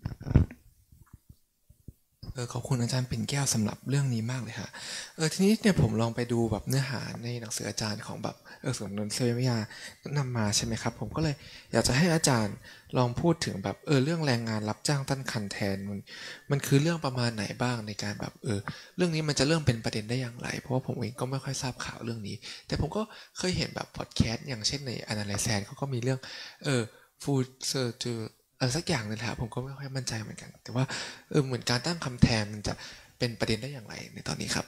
B: เออขอบคุณอาจารย์ปิ่นแก้วสำหรับเรื่องนี้มากเลยค่ะเออทีนี้เนี่ยผมลองไปดูแบบเนื้อหาในหนังสืออาจารย์ของแบบเออสมนวนเซเวมิยานำมาใช่ไหมครับผมก็เลยอยากจะให้อาจารย์ลองพูดถึงแบบเออเรื่องแรงงานรับจ้างตั้งครรภ์แทนมันมันคือเรื่องประมาณไหนบ้างในการแบบเออเรื่องนี้มันจะเริ่มเป็นประเด็นได้อย่างไรเพราะว่าผมเองก็ไม่ค่อยทราบข่าวเรื่องนี้แต่ผมก็เคยเห็นแบบพอดแคสต์อย่างเช่นใน Analyze เขาก็มีเรื่องเออ food toอะไรสักอย่างนึงแหละผมก็ไม่ค่อยมั่นใจเหมือนกันแต่ว่าเออเหมือนการตั้งคำแทนมันจะเป็นประเด็นได้อย่างไรในตอนนี้ครับ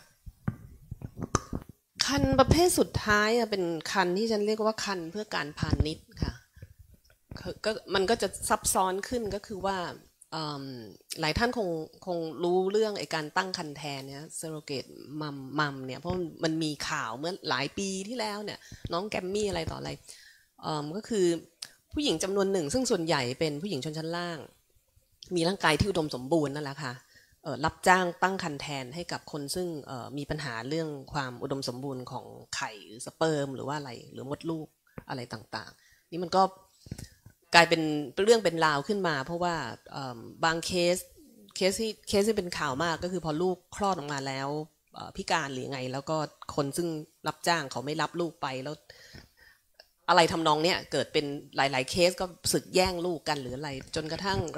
C: คันประเภทสุดท้ายเป็นคันที่ฉันเรียกว่าคันเพื่อการพาณิชย์ค่ะก็มันก็จะซับซ้อนขึ้นก็คือว่าหลายท่านคงคงรู้เรื่องไอ้การตั้งคันแทนเนี่ยเซโรเกตมัมมัมเนี่ยเพราะมันมีข่าวเมื่อหลายปีที่แล้วเนี่ยน้องแกมมี่อะไรต่ออะไรก็คือผู้หญิงจำนวนหนึ่งซึ่งส่วนใหญ่เป็นผู้หญิงชนชั้นล่างมีร่างกายที่อุดมสมบูรณ์นั่นแหละค่ะรับจ้างตั้งครรภ์แทนให้กับคนซึ่งมีปัญหาเรื่องความอุดมสมบูรณ์ของไข่หรือสเปิร์มหรือว่าอะไรหรือมดลูกอะไรต่างๆนี่มันก็กลายเป็นเรื่องเป็นราวขึ้นมาเพราะว่าบางเคสเคสที่เคสที่เป็นข่าวมากก็คือพอลูกคลอดออกมาแล้วพิการหรือไงแล้วก็คนซึ่งรับจ้างเขาไม่รับลูกไปแล้วอะไรทำนองเนี้ยเกิดเป็นหลายๆเคสก็สึกแย่งลูกกันหรืออะไรจนกระทั่งรัฐ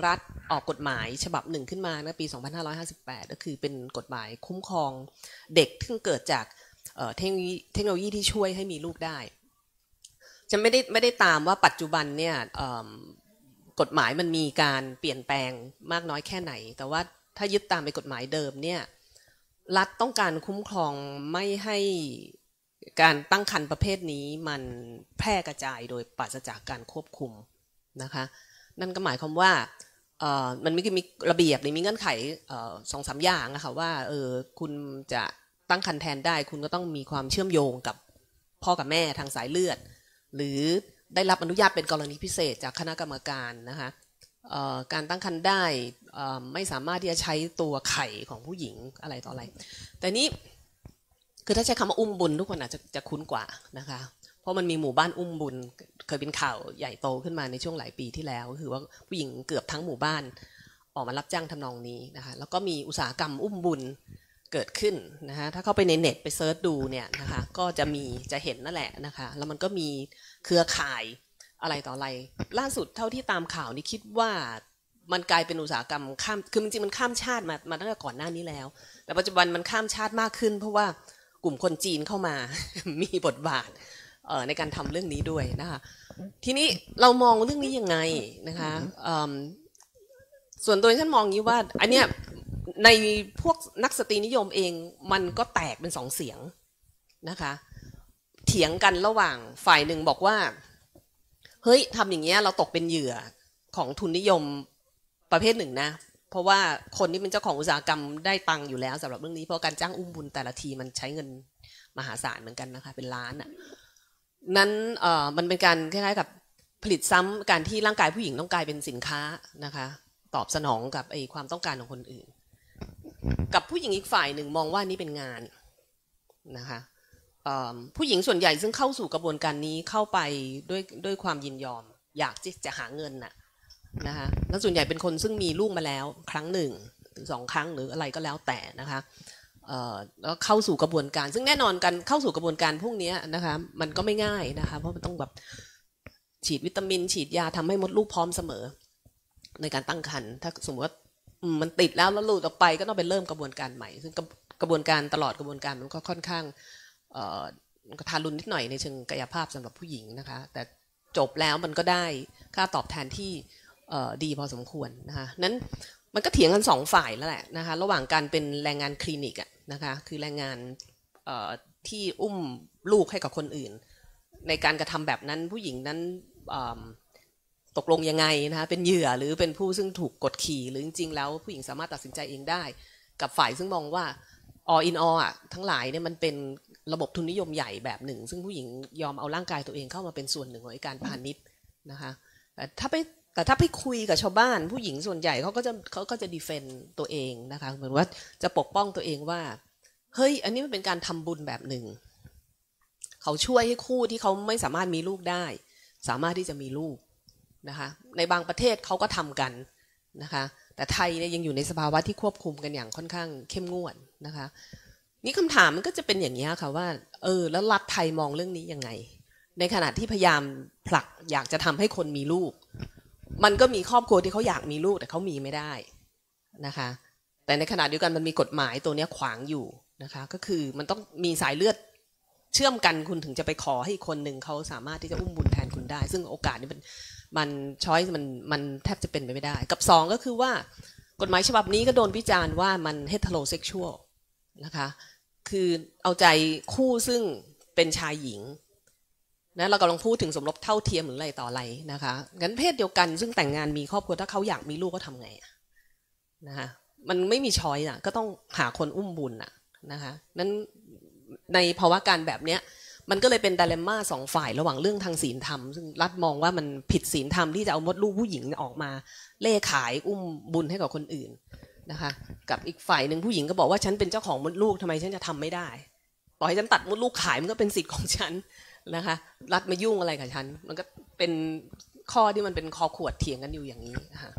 C: ออกกฎหมายฉบับหนึ่งขึ้นมาในปีสองพันห้าร้อยห้าสิบแปดก็คือเป็นกฎหมายคุ้มครองเด็กที่เกิดจากเทคโนโลยีเทคโนโลยีที่ช่วยให้มีลูกได้จะไม่ได้ไม่ได้ตามว่าปัจจุบันเนี่ยกฎหมายมันมีการเปลี่ยนแปลงมากน้อยแค่ไหนแต่ว่าถ้ายึดตามไปกฎหมายเดิมเนี่ยรัฐต้องการคุ้มครองไม่ให้การตั้งครรภ์ประเภทนี้มันแพร่กระจายโดยปราศจากการควบคุมนะคะนั่นก็หมายความว่าเอ่อมันมีมีระเบียบหรือมีเงื่อนไขเอ่อสองสามอย่างนะคะว่าเออคุณจะตั้งครรภ์แทนได้คุณก็ต้องมีความเชื่อมโยงกับพ่อกับแม่ทางสายเลือดหรือได้รับอนุญาตเป็นกรณีพิเศษจากคณะกรรมการนะคะเอ่อการตั้งครรภ์ได้เอ่อไม่สามารถที่จะใช้ตัวไข่ของผู้หญิงอะไรต่ออะไรแต่นี้คือถ้าใช้คำว่าอุ้มบุญทุกคนอาจจะจะคุ้นกว่านะคะเพราะมันมีหมู่บ้านอุ้มบุญเคยเป็นข่าวใหญ่โตขึ้นมาในช่วงหลายปีที่แล้วก็คือว่าผู้หญิงเกือบทั้งหมู่บ้านออกมารับจ้างทำนองนี้นะคะแล้วก็มีอุตสาหกรรมอุ้มบุญเกิดขึ้นนะคะถ้าเข้าไปในเน็ตไปเซิร์ชดูเนี่ยนะคะก็จะมีจะเห็นนั่นแหละนะคะแล้วมันก็มีเครือข่ายอะไรต่ออะไรล่าสุดเท่าที่ตามข่าวนี่คิดว่ามันกลายเป็นอุตสาหกรรมข้ามคือจริงๆมันข้ามชาติมามาตั้งแต่ก่อนหน้านี้แล้วแต่ปัจจุบันมันข้ามชาติมากขึ้นเพราะว่ากลุ่มคนจีนเข้ามามีบทบาทในการทำเรื่องนี้ด้วยนะคะทีนี้เรามองเรื่องนี้ยังไงนะคะส่วนตัวฉันมองนี้ว่าอันเนี้ยในพวกนักสตรีนิยมเองมันก็แตกเป็นสองเสียงนะคะเถียงกันระหว่างฝ่ายหนึ่งบอกว่าเฮ้ยทำอย่างเงี้ยเราตกเป็นเหยื่อของทุนนิยมประเภทหนึ่งนะเพราะว่าคนที่เป็นเจ้าของอุตสาหกรรมได้ตังค์อยู่แล้วสำหรับเรื่องนี้เพราะการจ้างอุ้มบุญแต่ละทีมันใช้เงินมหาศาลเหมือนกันนะคะเป็นล้านอ่ะนั้นเอ่อมันเป็นการคล้ายๆกับผลิตซ้ำการที่ร่างกายผู้หญิงต้องกลายเป็นสินค้านะคะตอบสนองกับไอ้ความต้องการของคนอื่นกับผู้หญิงอีกฝ่ายหนึ่งมองว่านี่เป็นงานนะคะผู้หญิงส่วนใหญ่ซึ่งเข้าสู่กระบวนการนี้เข้าไปด้วยด้วยความยินยอมอยากจะหาเงินน่ะนะคะแล้วส่วนใหญ่เป็นคนซึ่งมีลูกมาแล้วครั้งหนึ่งถึงสองครั้งหรืออะไรก็แล้วแต่นะคะแล้วเข้าสู่กระบวนการซึ่งแน่นอนการเข้าสู่กระบวนการพวกนี้นะคะมันก็ไม่ง่ายนะคะเพราะมันต้องแบบฉีดวิตามินฉีดยาทำให้มดลูกพร้อมเสมอในการตั้งครรภ์ถ้าสมมติว่ามันติดแล้วแล้วหลุดออกไปก็ต้องไปเริ่มกระบวนการใหม่ซึ่งกระบวนการตลอดกระบวนการมันก็ค่อนข้างทารุณนิดหน่อยในเชิงกายภาพสำหรับผู้หญิงนะคะแต่จบแล้วมันก็ได้ค่าตอบแทนที่ดีพอสมควรนะคะนั้นมันก็เถียงกันสองฝ่ายแล้วแหละนะคะระหว่างการเป็นแรงงานคลินิกอะนะคะคือแรงงานที่อุ้มลูกให้กับคนอื่นในการกระทำแบบนั้นผู้หญิงนั้นตกลงยังไงนะคะเป็นเหยื่อหรือเป็นผู้ซึ่งถูกกดขี่หรือจริงๆแล้วผู้หญิงสามารถตัดสินใจเองได้กับฝ่ายซึ่งมองว่า all in all อะทั้งหลายเนี่ยมันเป็นระบบทุนนิยมใหญ่แบบหนึ่งซึ่งผู้หญิงยอมเอาร่างกายตัวเองเข้ามาเป็นส่วนหนึ่งของการพาณิชย์นะคะแต่ถ้าไปแต่ถ้าไปคุยกับชาวบ้านผู้หญิงส่วนใหญ่เขาก็จะเขาก็จะดีเฟนต์ตัวเองนะคะเหมือนว่าจะปกป้องตัวเองว่าเฮ้ยอันนี้มันเป็นการทำบุญแบบหนึ่งเขาช่วยให้คู่ที่เขาไม่สามารถมีลูกได้สามารถที่จะมีลูกนะคะในบางประเทศเขาก็ทำกันนะคะแต่ไทยเนี่ยยังอยู่ในสภาวะที่ควบคุมกันอย่างค่อนข้างเข้มงวดนะคะนี่คำถามมันก็จะเป็นอย่างนี้ค่ะว่าเออแล้วรัฐไทยมองเรื่องนี้ยังไงในขณะที่พยายามผลักอยากจะทำให้คนมีลูกมันก็มีครอบครัวที่เขาอยากมีลูกแต่เขามีไม่ได้นะคะแต่ในขณะเดียวกันมันมีกฎหมายตัวนี้ขวางอยู่นะคะก็คือมันต้องมีสายเลือดเชื่อมกันคุณถึงจะไปขอให้คนหนึ่งเขาสามารถที่จะอุ้มบุญแทนคุณได้ซึ่งโอกาสนี้มันมันช้อยมันมันแทบจะเป็นไปไม่ได้กับสองก็คือว่ากฎหมายฉบับนี้ก็โดนวิจารณ์ว่ามัน heterosexual นะคะคือเอาใจคู่ซึ่งเป็นชายหญิงนะเรากำลังพูดถึงสมรสเท่าเทียมหรืออะไรต่ออะไรนะคะงั้นเพศเดียวกันซึ่งแต่งงานมีครอบครัวถ้าเขาอยากมีลูกก็ทำไงนะคะมันไม่มีช้อยอ่ะก็ต้องหาคนอุ้มบุญอ่ะนะคะนั้นในภาวะการแบบเนี้ยมันก็เลยเป็นไดเลมม่าสองฝ่ายระหว่างเรื่องทางศีลธรรมซึ่งรัฐมองว่ามันผิดศีลธรรมที่จะเอามดลูกผู้หญิงออกมาเล่ขายอุ้มบุญให้กับคนอื่นนะคะกับอีกฝ่ายหนึ่งผู้หญิงก็บอกว่าฉันเป็นเจ้าของมดลูกทำไมฉันจะทำไม่ได้ต่อให้ฉันตัดมดลูกขายมันก็เป็นสิทธิ์ของฉันนะคะรัฐมายุ่งอะไรกับฉันมันก็เป็นข้อที่มันเป็นคอขวดเถียงกันอยู่อย่างนี้ค่ะ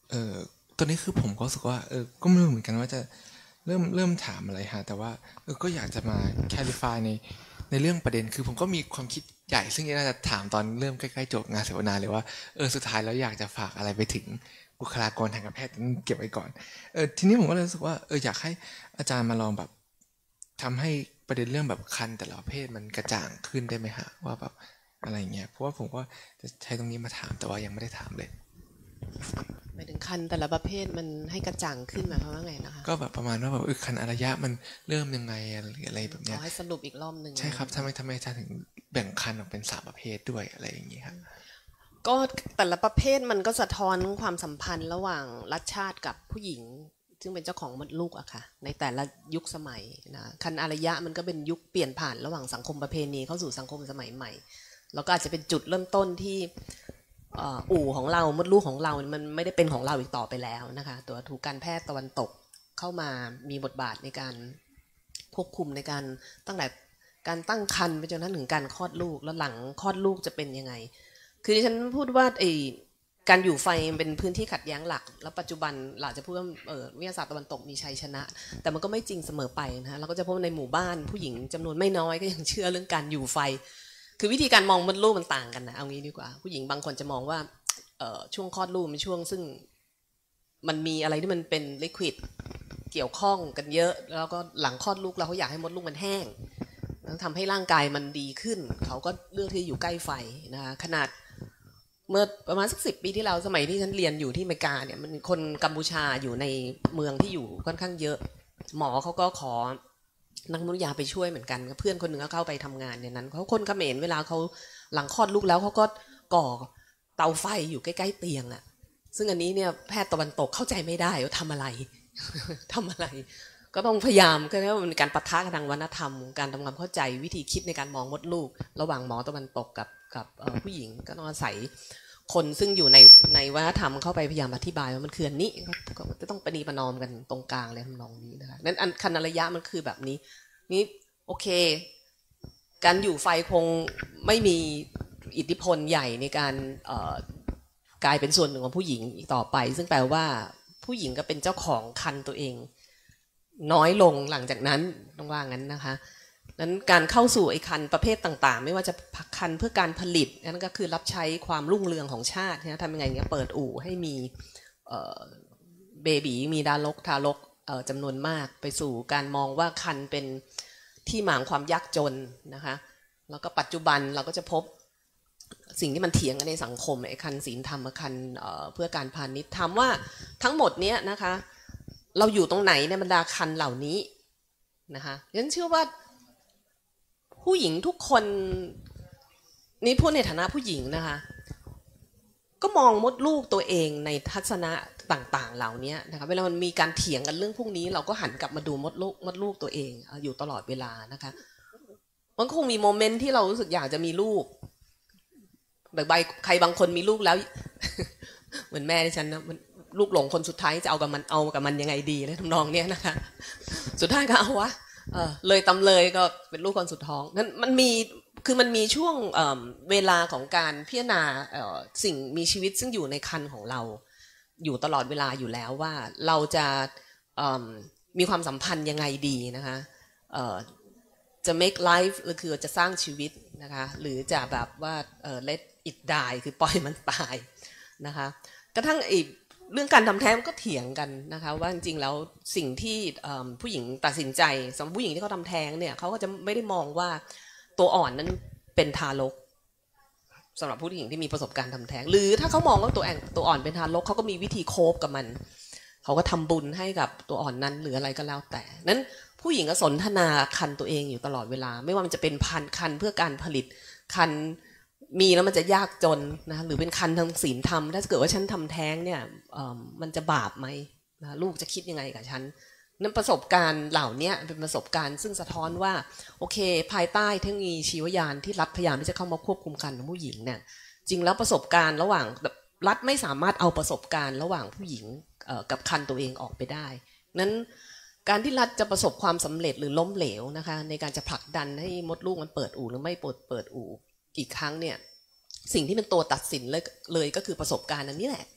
B: เออตอนนี้คือผมก็รู้สึกว่าเออก็ไม่รู้เหมือนกันว่าจะเริ่มเริ่มถามอะไรฮะแต่ว่าเออก็อยากจะมา clarify ในในเรื่องประเด็นคือผมก็มีความคิดใหญ่ซึ่งน่าจะถามตอนเริ่มใกล้ๆจบงานเสวนาเลยว่าเออสุดท้ายแล้วอยากจะฝากอะไรไปถึงบุคลากรทางการแพทย์เก็บไว้ก่อนเออทีนี้ผมก็เลยรู้สึกว่าเอออยากให้อาจารย์มาลองแบบทำให้ประเด็นเรื่องแบบคันแต่ละประเภทมันกระจ่างขึ้นได้ไหมฮะว่าแบบอะไรเงี้ยเพราะว่าผมก็จะใช้ตรงนี้มาถามแต่ว่ายังไม่ได้ถามเลย
C: หมายถึงคันแต่ละประเภทมันให้กระจ่างขึ้นหมายความว่าไงนะคะ
B: ก็แบบประมาณว่าแบบเออคันอารยะมันเริ่มยังไงอะไรแบบเนี้ย
C: ขอให้สรุปอีกรอบหนึ่ง
B: ใช่ครับทำไมทำไมอาจารย์ถึงแบ่งคันออกเป็นสามประเภทด้วยอะไรอย่างนี้ครับ
C: ก็แต่ละประเภทมันก็สะท้อนความสัมพันธ์ระหว่างรัฐชาติกับผู้หญิงซึ่งเป็นเจ้าของมดลูกอะค่ะในแต่ละยุคสมัยนะคันอารยะมันก็เป็นยุคเปลี่ยนผ่านระหว่างสังคมประเพณีเข้าสู่สังคมสมัยใหม่แล้วก็อาจจะเป็นจุดเริ่มต้นที่อู่ของเรามดลูกของเรามันไม่ได้เป็นของเราอีกต่อไปแล้วนะคะตัวถูกการแพทย์ตะวันตกเข้ามามีบทบาทในการควบคุมในการตั้งแต่การตั้งครรภ์ไปจนถึงการคลอดลูกแล้วหลังคลอดลูกจะเป็นยังไงคือดิฉันพูดว่าไอ้การอยู่ไฟเป็นพื้นที่ขัดแย้งหลักแล้วปัจจุบันเราจะพูดว่าเออวิทยาศาสตร์ตะวันตกมีชัยชนะแต่มันก็ไม่จริงเสมอไปนะเราก็จะพบในหมู่บ้านผู้หญิงจำนวนไม่น้อยก็ยังเชื่อเรื่องการอยู่ไฟคือวิธีการมองมดลูกมันต่างกันนะเอางี้ดีกว่าผู้หญิงบางคนจะมองว่าเอ่อช่วงคลอดลูกเป็นช่วงซึ่งมันมีอะไรที่มันเป็นลิควิดเกี่ยวข้องกันเยอะแล้วก็หลังคลอดลูกเราเขาอยากให้มดลูกมันแห้งทำให้ร่างกายมันดีขึ้นเขาก็เลือกที่อยู่ใกล้ไฟนะคะขนาดเมื่อประมาณสักสิบปีที่แล้วสมัยที่ฉันเรียนอยู่ที่อเมริกาเนี่ยมันคนกัมพูชาอยู่ในเมืองที่อยู่ค่อนข้างเยอะหมอเขาก็ขอนักมนุษยาไปช่วยเหมือนกันเพื่อนคนหนึ่งก็เข้าไปทำงานในนั้นเขาคนเขมรเวลาเขาหลังคลอดลูกแล้วเขาก็ก่อเตาไฟอยู่ใกล้ๆเตียงอ่ะซึ่งอันนี้เนี่ยแพทย์ตะวันตกเข้าใจไม่ได้ว่าทำอะไร ทำอะไรก็ต้องพยายามก็เรียกว่าเป็นการปะทะกันทางวัฒนธรรมการทำความเข้าใจวิธีคิดในการมองมดลูกระหว่างหมอตะวันตกกับกับผู้หญิงก็ต้องอาศัยคนซึ่งอยู่ในในวัฒนธรรมเข้าไปพยายามอธิบายว่ามันคืออันนี้ก็จะต้องประนีประนอมกันตรงกลางเลยทำนองนี้นะคะนั้นอันคันระยะมันคือแบบนี้นี่โอเคการอยู่ไฟคงไม่มีอิทธิพลใหญ่ในการกลายเป็นส่วนหนึ่งของผู้หญิงอีกต่อไปซึ่งแปลว่าผู้หญิงก็เป็นเจ้าของคันตัวเองน้อยลงหลังจากนั้นต้องว่างั้นนะคะนั้นการเข้าสู่ไอ้คันประเภทต่างๆไม่ว่าจะคันเพื่อการผลิตนั่นก็คือรับใช้ความรุ่งเรืองของชาตินะทำยังไงเงี้ยเปิดอู่ให้มีเบบีมีดารกทารกจำนวนมากไปสู่การมองว่าคันเป็นที่หมางความยากจนนะคะแล้วก็ปัจจุบันเราก็จะพบสิ่งที่มันเถียงกันในสังคมไอ้คันศีลธรรมคันเพื่อการพาณิชย์ถามว่าทั้งหมดเนี้ยนะคะเราอยู่ตรงไหนในบรรดาคันเหล่านี้นะคะฉันเชื่อว่าผู้หญิงทุกคนนี่พูดในฐานะผู้หญิงนะคะก็มองมดลูกตัวเองในทัศนะต่างๆเหล่านี้นะคะเวลามันมีการเถียงกันเรื่องพวกนี้เราก็หันกลับมาดูมดลูกมดลูกตัวเองอยู่ตลอดเวลานะคะมันคงมีโมเมนต์ที่เรารู้สึกอยากจะมีลูกแบบใบใครบางคนมีลูกแล้วเหมือนแม่ดิฉันนะลูกหลงคนสุดท้ายจะเอากับมันเอากับมันยังไงดีเลยทำนองเนี้ยนะคะสุดท้ายก็เอาวะเออเลยตำเลยก็เป็นลูกคนสุดท้องนั้นมันมีคือมันมีช่วง เอ่อ เวลาของการพิจารณาสิ่งมีชีวิตซึ่งอยู่ในครรภ์ของเราอยู่ตลอดเวลาอยู่แล้วว่าเราจะมีความสัมพันธ์ยังไงดีนะคะจะ make life หรือคือจะสร้างชีวิตนะคะหรือจะแบบว่า let it die คือปล่อยมันตายนะคะกระทั่งอีกเรื่องการทำแท้งก็เถียงกันนะคะว่าจริงๆแล้วสิ่งที่ผู้หญิงตัดสินใจสำหรับผู้หญิงที่เขาทำแท้งเนี่ยเขาก็จะไม่ได้มองว่าตัวอ่อนนั้นเป็นทารกสำหรับผู้หญิงที่มีประสบการณ์ทำแท้งหรือถ้าเขามองว่าตัวอ่อนตัวอ่อนเป็นทารกเขาก็มีวิธีโคฟกับมันเขาก็ทำบุญให้กับตัวอ่อนนั้นหรืออะไรก็แล้วแต่นั้นผู้หญิงก็สนทนาคันตัวเองอยู่ตลอดเวลาไม่ว่ามันจะเป็นพันคันเพื่อการผลิตคันมีแล้วมันจะยากจนนะหรือเป็นคันทางศีลธรรมถ้าเกิดว่าฉันทำแท้งเนี่ยมันจะบาปไหมนะลูกจะคิดยังไงกับฉันนั่นประสบการณ์เหล่านี้เป็นประสบการณ์ซึ่งสะท้อนว่าโอเคภายใต้เทคโนโลยีชีวยานที่รัฐพยายามที่จะเข้ามาควบคุมคันของผู้หญิงเนี่ยจริงแล้วประสบการณ์ระหว่างรัฐไม่สามารถเอาประสบการณ์ระหว่างผู้หญิงกับคันตัวเองออกไปได้นั้นการที่รัฐจะประสบความสำเร็จหรือล้มเหลวนะคะในการจะผลักดันให้มดลูกมันเปิดอู่หรือไม่เปิดเปิดอู่อีกครั้งเนี่ยสิ่งที่เป็นตัวตัดสินเลยเลยก็คือประสบการณ์อันนี้แหละ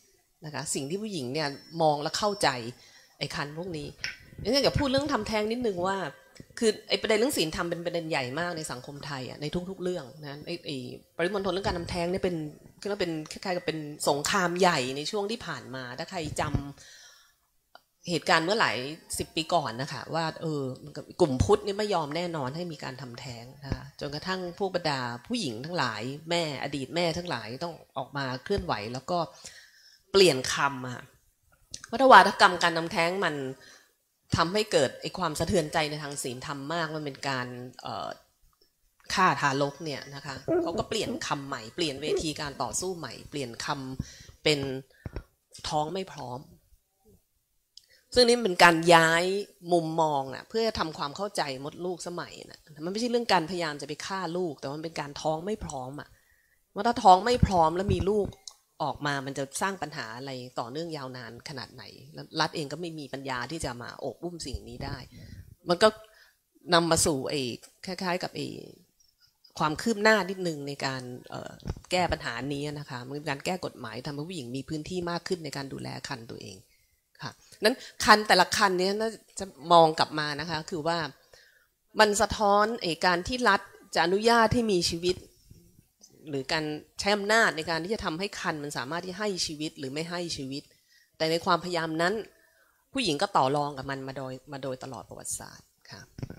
C: นะคะสิ่งที่ผู้หญิงเนี่ยมองและเข้าใจไอ้คันพวกนี้นี่อยากพูดเรื่องทำแท้งนิดนึงว่าคือไอ้ประเด็นเรื่องศีลธรรมเป็นประเด็นใหญ่มากในสังคมไทยอ่ะในทุกๆเรื่องนะไอ้ไอ้ปริมณฑลเรื่องการทำแท้งเนี่ยเป็นคือว่าเป็นคล้ายๆกับเป็นสงครามใหญ่ในช่วงที่ผ่านมาถ้าใครจำเหตุการณ์เมื่อหลายสิบปีก่อนนะคะว่าเออกลุ่มพุทธนี่ไม่ยอมแน่นอนให้มีการทำแท้งนะคะจนกระทั่งพวกบรรดาผู้หญิงทั้งหลายแม่อดีตแม่ทั้งหลายต้องออกมาเคลื่อนไหวแล้วก็เปลี่ยนคำอะวัฏวาทกรรมการทำแท้งมันทำให้เกิดไอ้ความสะเทือนใจในทางศีลธรรมมากมันเป็นการฆ่าทารกเนี่ยนะคะเขาก็เปลี่ยนคำใหม่เปลี่ยนเวทีการต่อสู้ใหม่เปลี่ยนคำเป็นท้องไม่พร้อมซึ่งนี่เป็นการย้ายมุมมองอะเพื่อทำความเข้าใจมดลูกสมัยนะมันไม่ใช่เรื่องการพยายามจะไปฆ่าลูกแต่มันเป็นการท้องไม่พร้อมอะว่าถ้าท้องไม่พร้อมแล้วมีลูกออกมามันจะสร้างปัญหาอะไรต่อเนื่องยาวนานขนาดไหนแล้วรัฐเองก็ไม่มีปัญญาที่จะมาโอบอุ้มสิ่งนี้ได้มันก็นำมาสู่ไอ้คล้ายๆกับไอ้ความคืบหน้านิดนึงในการแก้ปัญหานี้นะคะมันเป็นการแก้กฎหมายทำให้ผู้หญิงมีพื้นที่มากขึ้นในการดูแลครรภ์ตัวเองค่ะนั้นคันแต่ละคันนี้น่าจะมองกลับมานะคะคือว่ามันสะท้อนไอ้การที่รัฐจะอนุญาตให้มีชีวิตหรือการใช้อำนาจในการที่จะทำให้คันมันสามารถที่ให้ชีวิตหรือไม่ให้ชีวิตแต่ในความพยายามนั้นผู้หญิงก็ต่อรองกับมันมาโดยมาโดยตลอดประวัติศาสตร์ค่ะ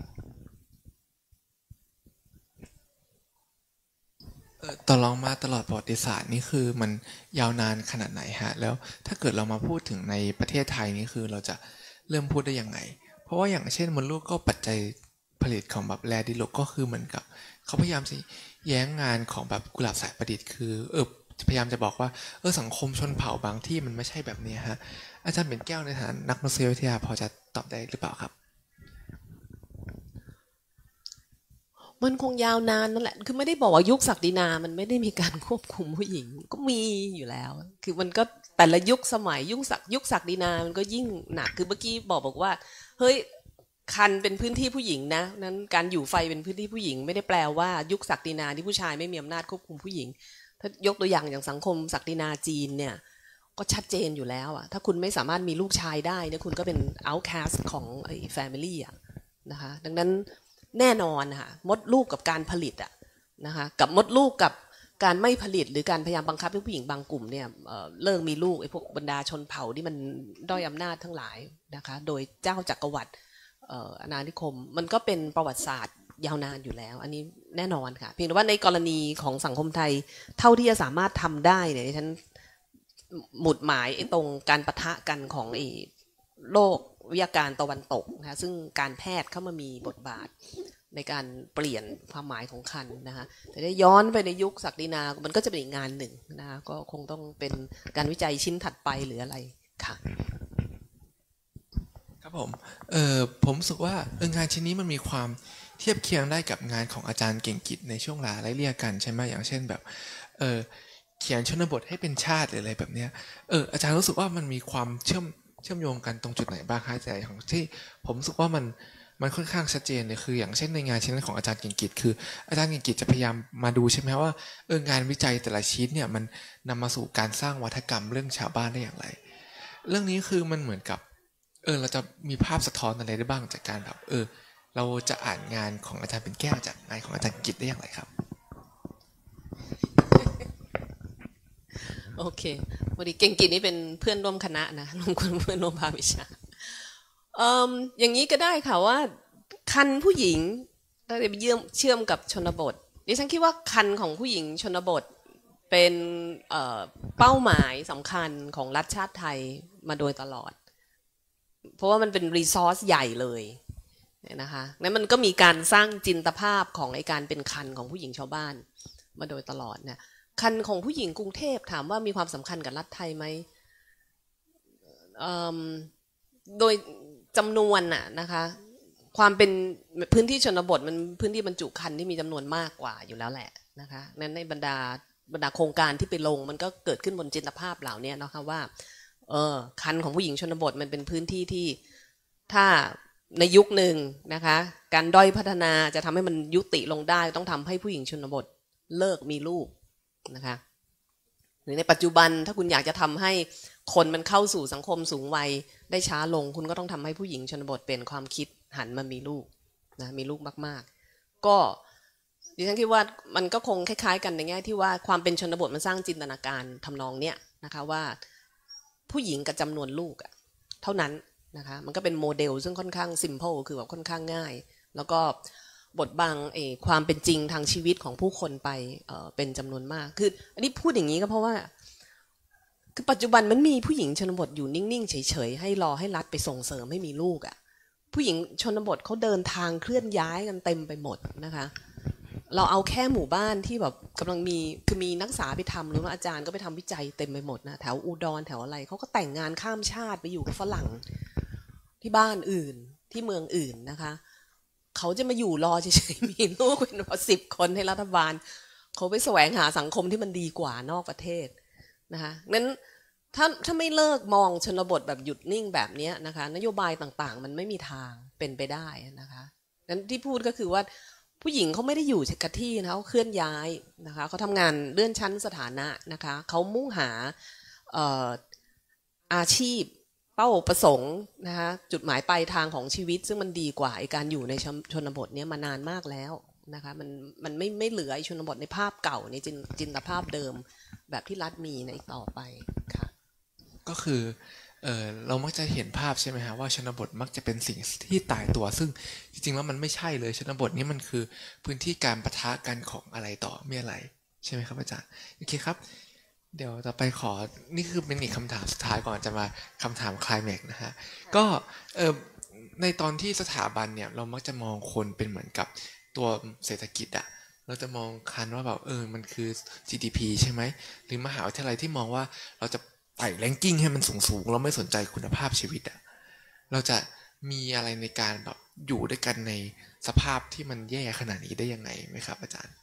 B: ต่อรองมาตลอดประวัติศาสตร์นี่คือมันยาวนานขนาดไหนฮะแล้วถ้าเกิดเรามาพูดถึงในประเทศไทยนี่คือเราจะเริ่มพูดได้ยังไงเพราะว่าอย่างเช่นมดลูกก็ปัจจัยผลิตของแบบแลดิโลกก็คือเหมือนกับเขาพยายามสิแย้งงานของแบบกุหลาบสายประดิษฐ์คือเออพยายามจะบอกว่าเออสังคมชนเผ่าบางที่มันไม่ใช่แบบนี้ฮะอาจารย์เป็นแก้วในฐานะนักมนุษยวิทยาพอจะตอบได้หรือเปล่าครับ
C: มันคงยาวนานนั่นแหละคือไม่ได้บอกว่ายุคศักดินามันไม่ได้มีการควบคุมผู้หญิงก็มีอยู่แล้วคือมันก็แต่ละยุคสมัยยุคศักยุคศักดินามันก็ยิ่งหนักคือเมื่อกี้บอกบอกว่าเฮ้ยคันเป็นพื้นที่ผู้หญิงนะนั้นการอยู่ไฟเป็นพื้นที่ผู้หญิงไม่ได้แปลว่ายุคศักดินาที่ผู้ชายไม่มีอำนาจควบคุมผู้หญิงถ้ายกตัวอย่างอย่างสังคมศักดินาจีนเนี่ยก็ชัดเจนอยู่แล้วอะถ้าคุณไม่สามารถมีลูกชายได้เนี่ยคุณก็เป็น outcast ของไอ้ family อะนะคะดังนั้นแน่นอนค่ะมดลูกกับการผลิตอะนะคะกับมดลูกกับการไม่ผลิตหรือการพยายามบังคับให้ผู้หญิงบางกลุ่มเนี่ยเลิกมีลูกไอ้พวกบรรดาชนเผ่าที่มันด้อยอำนาจทั้งหลายนะคะโดยเจ้าจักรวรรดิอาณานิคมมันก็เป็นประวัติศาสตร์ยาวนานอยู่แล้วอันนี้แน่นอนค่ะเพียงแต่ว่าในกรณีของสังคมไทยเท่าที่จะสามารถทำได้เนี่ยฉันหมุดหมายไอ้ตรงการปะทะกันของไอ้โลกวิทยาการตะวันตกนะคะซึ่งการแพทย์เข้ามามีบทบาทในการเปลี่ยนความหมายของคันนะคะแต่ได้ย้อนไปในยุคศักดินามันก็จะเป็นอีกงานหนึ่งนะคะก็คงต้องเป็นการวิจัยชิ้นถัดไปหรืออะไรค่ะ
B: ครับผมเออผมรู้สึกว่าเอองานชิ้นนี้มันมีความเทียบเคียงได้กับงานของอาจารย์เก่งกิจในช่วงเวลาไล่เลี่ยกันใช่ไหมอย่างเช่นแบบเออเขียนชนบทให้เป็นชาติหรืออะไรแบบเนี้ยเอออาจารย์รู้สึกว่ามันมีความเชื่อมเชื่อมโยงกันตรงจุดไหนบ้างคะแต่ของที่ผมรู้สึกว่ามันมันค่อนข้างชัดเจนเลยคืออย่างเช่นในงานชิ้นนั้นของอาจารย์เก่งกิจคืออาจารย์เก่งกิจจะพยายามมาดูใช่ไหมว่าเอองานวิจัยแต่ละชิ้นเนี่ยมันนำมาสู่การสร้างวัฒกรรมเรื่องชาวบ้านได้อย่างไรเรื่องนี้คือมันเหมือนกับเออเราจะมีภาพสะท้อนอะไรได้บ้างจากการแบบเออเราจะอ่านงานของอาจารย์เป็นแก้วจากงานของอาจารย์กิจได้อย่างไรครับ
C: โอเคพอดีเก่งกิจนี่เป็นเพื่อนร่วมคณะนะร่วมเพื่อนร่วมภาควิชาเอ่ออย่างนี้ก็ได้ค่ะว่าคันผู้หญิงถ้าจะไปเชื่อมเชื่อมกับชนบทดิฉันคิดว่าคันของผู้หญิงชนบทเป็นเอ่อเป้าหมายสำคัญของรัฐชาติไทยมาโดยตลอดเพราะว่ามันเป็นรีซอสใหญ่เลยนะคะนั้นมันก็มีการสร้างจินตภาพของไอ้การเป็นคันของผู้หญิงชาวบ้านมาโดยตลอดเนี่ยคันของผู้หญิงกรุงเทพถามว่ามีความสำคัญกับรัฐไทยไหมโดยจำนวนน่ะนะคะความเป็นพื้นที่ชนบทมันพื้นที่บรรจุคันที่มีจำนวนมากกว่าอยู่แล้วแหละนะคะนั้นในบรรดาบรรดาโครงการที่ไปลงมันก็เกิดขึ้นบนจินตภาพเหล่านี้นะคะว่าเออคันของผู้หญิงชนบทมันเป็นพื้นที่ที่ถ้าในยุคหนึ่งนะคะการด้อยพัฒนาจะทำให้มันยุติลงได้ต้องทำให้ผู้หญิงชนบทเลิกมีลูกนะคะหรือในปัจจุบันถ้าคุณอยากจะทำให้คนมันเข้าสู่สังคมสูงวัยได้ช้าลงคุณก็ต้องทำให้ผู้หญิงชนบทเป็นความคิดหันมามีลูกนะมีลูกมากๆก็ดิฉันคิดว่ามันก็คงคล้ายๆกันในแง่ที่ว่าความเป็นชนบทมันสร้างจินตนาการทำนองเนี้ยนะคะว่าผู้หญิงกับจำนวนลูกเท่านั้นนะคะมันก็เป็นโมเดลซึ่งค่อนข้างซิมเพิลคือแบบค่อนข้างง่ายแล้วก็บทบังเอความเป็นจริงทางชีวิตของผู้คนไปเอ่อเป็นจำนวนมากคืออันนี้พูดอย่างนี้ก็เพราะว่าคือปัจจุบันมันมีผู้หญิงชนบทอยู่นิ่งๆเฉยๆให้รอให้รัฐไปส่งเสริมให้มีลูกอ่ะผู้หญิงชนบทเขาเดินทางเคลื่อนย้ายกันเต็มไปหมดนะคะเราเอาแค่หมู่บ้านที่แบบกำลังมีคือมีนักศึกษาไปทำหรือว่าอาจารย์ก็ไปทำวิจัยเต็มไปหมดนะแถวอุดรแถวอะไรเขาก็แต่งงานข้ามชาติไปอยู่กับฝรั่งที่บ้านอื่นที่เมืองอื่นนะคะเขาจะมาอยู่รอเฉยๆมีลูกเป็นพอสิบคนให้รัฐบาลเขาไปแสวงหาสังคมที่มันดีกว่านอกประเทศนะคะนั้นถ้าถ้าไม่เลิกมองชนบทแบบหยุดนิ่งแบบนี้นะคะนโยบายต่างๆมันไม่มีทางเป็นไปได้นะคะนั้นที่พูดก็คือว่าผู้หญิงเขาไม่ได้อยู่กับที่นะเขาเคลื่อนย้ายนะคะเขาทำงานเลื่อนชั้นสถานะนะคะเขามุ่งหาเอ่ออาชีพเป้าประสงค์นะคะจุดหมายปลายทางของชีวิตซึ่งมันดีกว่าการอยู่ในชนบทนี้มานานมากแล้วนะคะมันมันไม่ไม่เหลือชนบทในภาพเก่าในจินจินตภาพเดิมแบบที่รัฐมีในต่อไปค่ะ
B: ก็คือเออเรามักจะเห็นภาพใช่ไหมฮะว่าชนบทมักจะเป็นสิ่งที่ตายตัวซึ่งจริงๆแล้วมันไม่ใช่เลยชนบทนี้มันคือพื้นที่การปะทะกันของอะไรต่อมีอะไรใช่ไหมครับอาจารย์โอเคครับเดี๋ยวต่อไปขอนี่คือเป็นอีกคำถามสุดท้ายก่อนจะมาคำถามไคลแม็กซ์นะฮะก็เออในตอนที่สถาบันเนี่ยเรามักจะมองคนเป็นเหมือนกับตัวเศรษฐกิจอะเราจะมองคันว่าแบบเออมันคือ จี ดี พี ใช่ไหมหรือมหาวิทยาลัยที่มองว่าเราจะไต่แรงกิ้งให้มันสูงๆเราไม่สนใจคุณภาพชีวิตอะเราจะมีอะไรในการแบบอยู่ด้วยกันในสภาพที่มันแย่ขนาดนี้ได้ยังไงไหมครับอาจารย์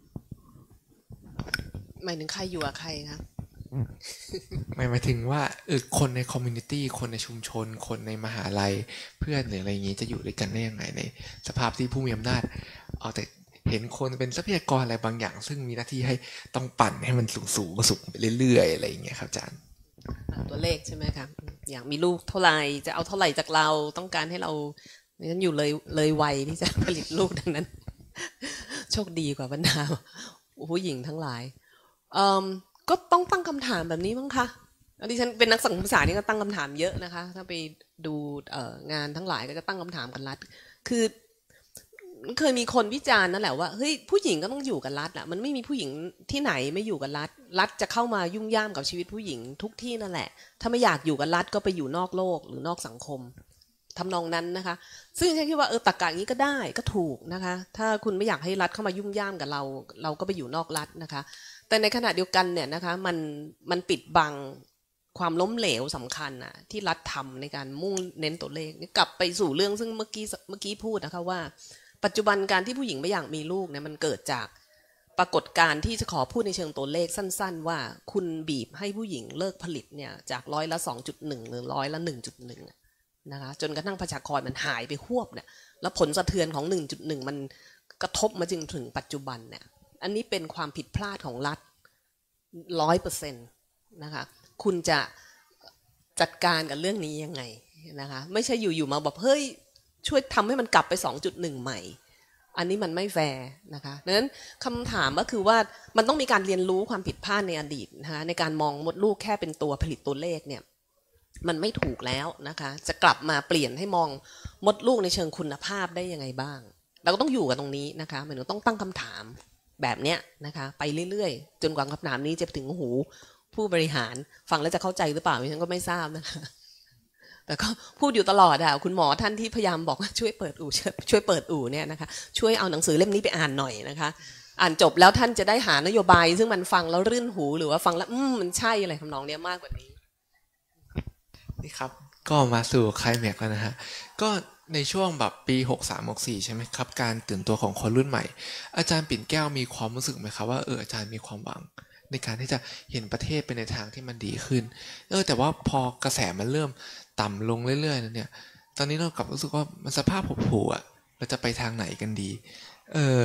C: หมายถึงใครอยู่กับใครครับ
B: หมายถึงว่าเออคนในคอมมูนิตี้คนในชุมชนคนในมหาลัยเพื่อนหรืออะไรอย่างนี้จะอยู่ด้วยกันได้ยังไงในสภาพที่ผู้มีอำนาจเอาแต่เห็นคนเป็นทรัพยากรอะไรบางอย่างซึ่งมีหน้าที่ให้ต้องปั่นให้มันสูงสูงสูงไปเรื่อยๆอะไรอย่างเงี้ยครับอาจารย์
C: ตัวเลขใช่ไหมครับอยากมีลูกเท่าไหร่จะเอาเท่าไหร่จากเราต้องการให้เรานั้นอยู่เลยเลยวัยที่จะผลิตลูกดังนั้นโชคดีกว่าบรรดาผู้หญิงทั้งหลายก็ต้องตั้งคำถามแบบนี้มั้งคะดิฉันเป็นนักสังคมศาสตร์นี่ก็ตั้งคำถามเยอะนะคะถ้าไปดูงานทั้งหลายก็จะตั้งคำถามกันรัฐคือเคยมีคนวิจารณ์นั่นแหละว่าเฮ้ยผู้หญิงก็ต้องอยู่กับรัฐอ่ะมันไม่มีผู้หญิงที่ไหนไม่อยู่กับรัฐรัฐจะเข้ามายุ่งย่ามกับชีวิตผู้หญิงทุกที่นั่นแหละถ้าไม่อยากอยู่กับรัฐก็ไปอยู่นอกโลกหรือนอกสังคมทำนองนั้นนะคะซึ่งฉันคิดว่าเออตรรกะนี้ก็ได้ก็ถูกนะคะถ้าคุณไม่อยากให้รัฐเข้ามายุ่งย่ามกับเราเราก็ไปอยู่นอกรัฐนะคะแต่ในขณะเดียวกันเนี่ยนะคะมันมันปิดบังความล้มเหลวสำคัญน่ะที่รัฐทำในการมุ่งเน้นตัวเลขนี่กลับไปสู่เรื่องซึ่งเมื่อกี้เมื่อกี้พูดนะคะว่าปัจจุบันการที่ผู้หญิงไม่อยากมีลูกเนี่ยมันเกิดจากปรากฏการณ์ที่จะขอพูดในเชิงตัวเลขสั้นๆว่าคุณบีบให้ผู้หญิงเลิกผลิตเนี่ยจากร้อยละ สองจุดหนึ่ง หรือร้อยละ หนึ่งจุดหนึ่ง นะคะจนกระทั่งประชากรมันหายไปหวบเนี่ยแล้วผลสะเทือนของ หนึ่งจุดหนึ่ง มันกระทบมาจนถึงปัจจุบันเนี่ยอันนี้เป็นความผิดพลาดของรัฐ ร้อยเปอร์เซ็นต์ นะคะคุณจะจัดการกับเรื่องนี้ยังไงนะคะไม่ใช่อยู่ๆมาบอกเฮ้ยช่วยทำให้มันกลับไป สองจุดหนึ่ง ใหม่อันนี้มันไม่แฟร์นะคะดังนั้นคำถามก็คือว่ามันต้องมีการเรียนรู้ความผิดพลาดในอดีตนะคะในการมองมดลูกแค่เป็นตัวผลิตตัวเลขเนี่ยมันไม่ถูกแล้วนะคะจะกลับมาเปลี่ยนให้มองมดลูกในเชิงคุณภาพได้ยังไงบ้างเราก็ต้องอยู่กับตรงนี้นะคะหมายถึงต้องตั้งคำถามแบบเนี้ยนะคะไปเรื่อยๆจนกว่าคำถามนี้จะถึงหูผู้บริหารฟังแล้วจะเข้าใจหรือเปล่าฉันก็ไม่ทราบนะคะแต่ก็พูดอยู่ตลอดอ่ะคุณหมอท่านที่พยายามบอกว่าช่วยเปิดอู่ช่วยเปิดอู่เนี่ยนะคะช่วยเอาหนังสือเล่มนี้ไปอ่านหน่อยนะคะอ่านจบแล้วท่านจะได้หานโยบายซึ่งมันฟังแล้วรื่นหูหรือว่าฟังแล้วอืมมันใช่อะไรทำนองเนี้ยมากกว่านี้
B: นี่ครับก็มาสู่ไคลแม็กซ์แล้วนะฮะก็ในช่วงแบบปีหกสาม หกสี่ใช่ไหมครับการตื่นตัวของคนรุ่นใหม่อาจารย์ปิ่นแก้วมีความรู้สึกไหมครับว่าเอออาจารย์มีความหวังในการที่จะเห็นประเทศไปในทางที่มันดีขึ้นเออแต่ว่าพอกระแสมันเริ่มต่ำลงเรื่อยๆเนี่ยตอนนี้เรากลับรู้สึกว่ามันสภาพหดหู่อ่ะเราจะไปทางไหนกันดีเออ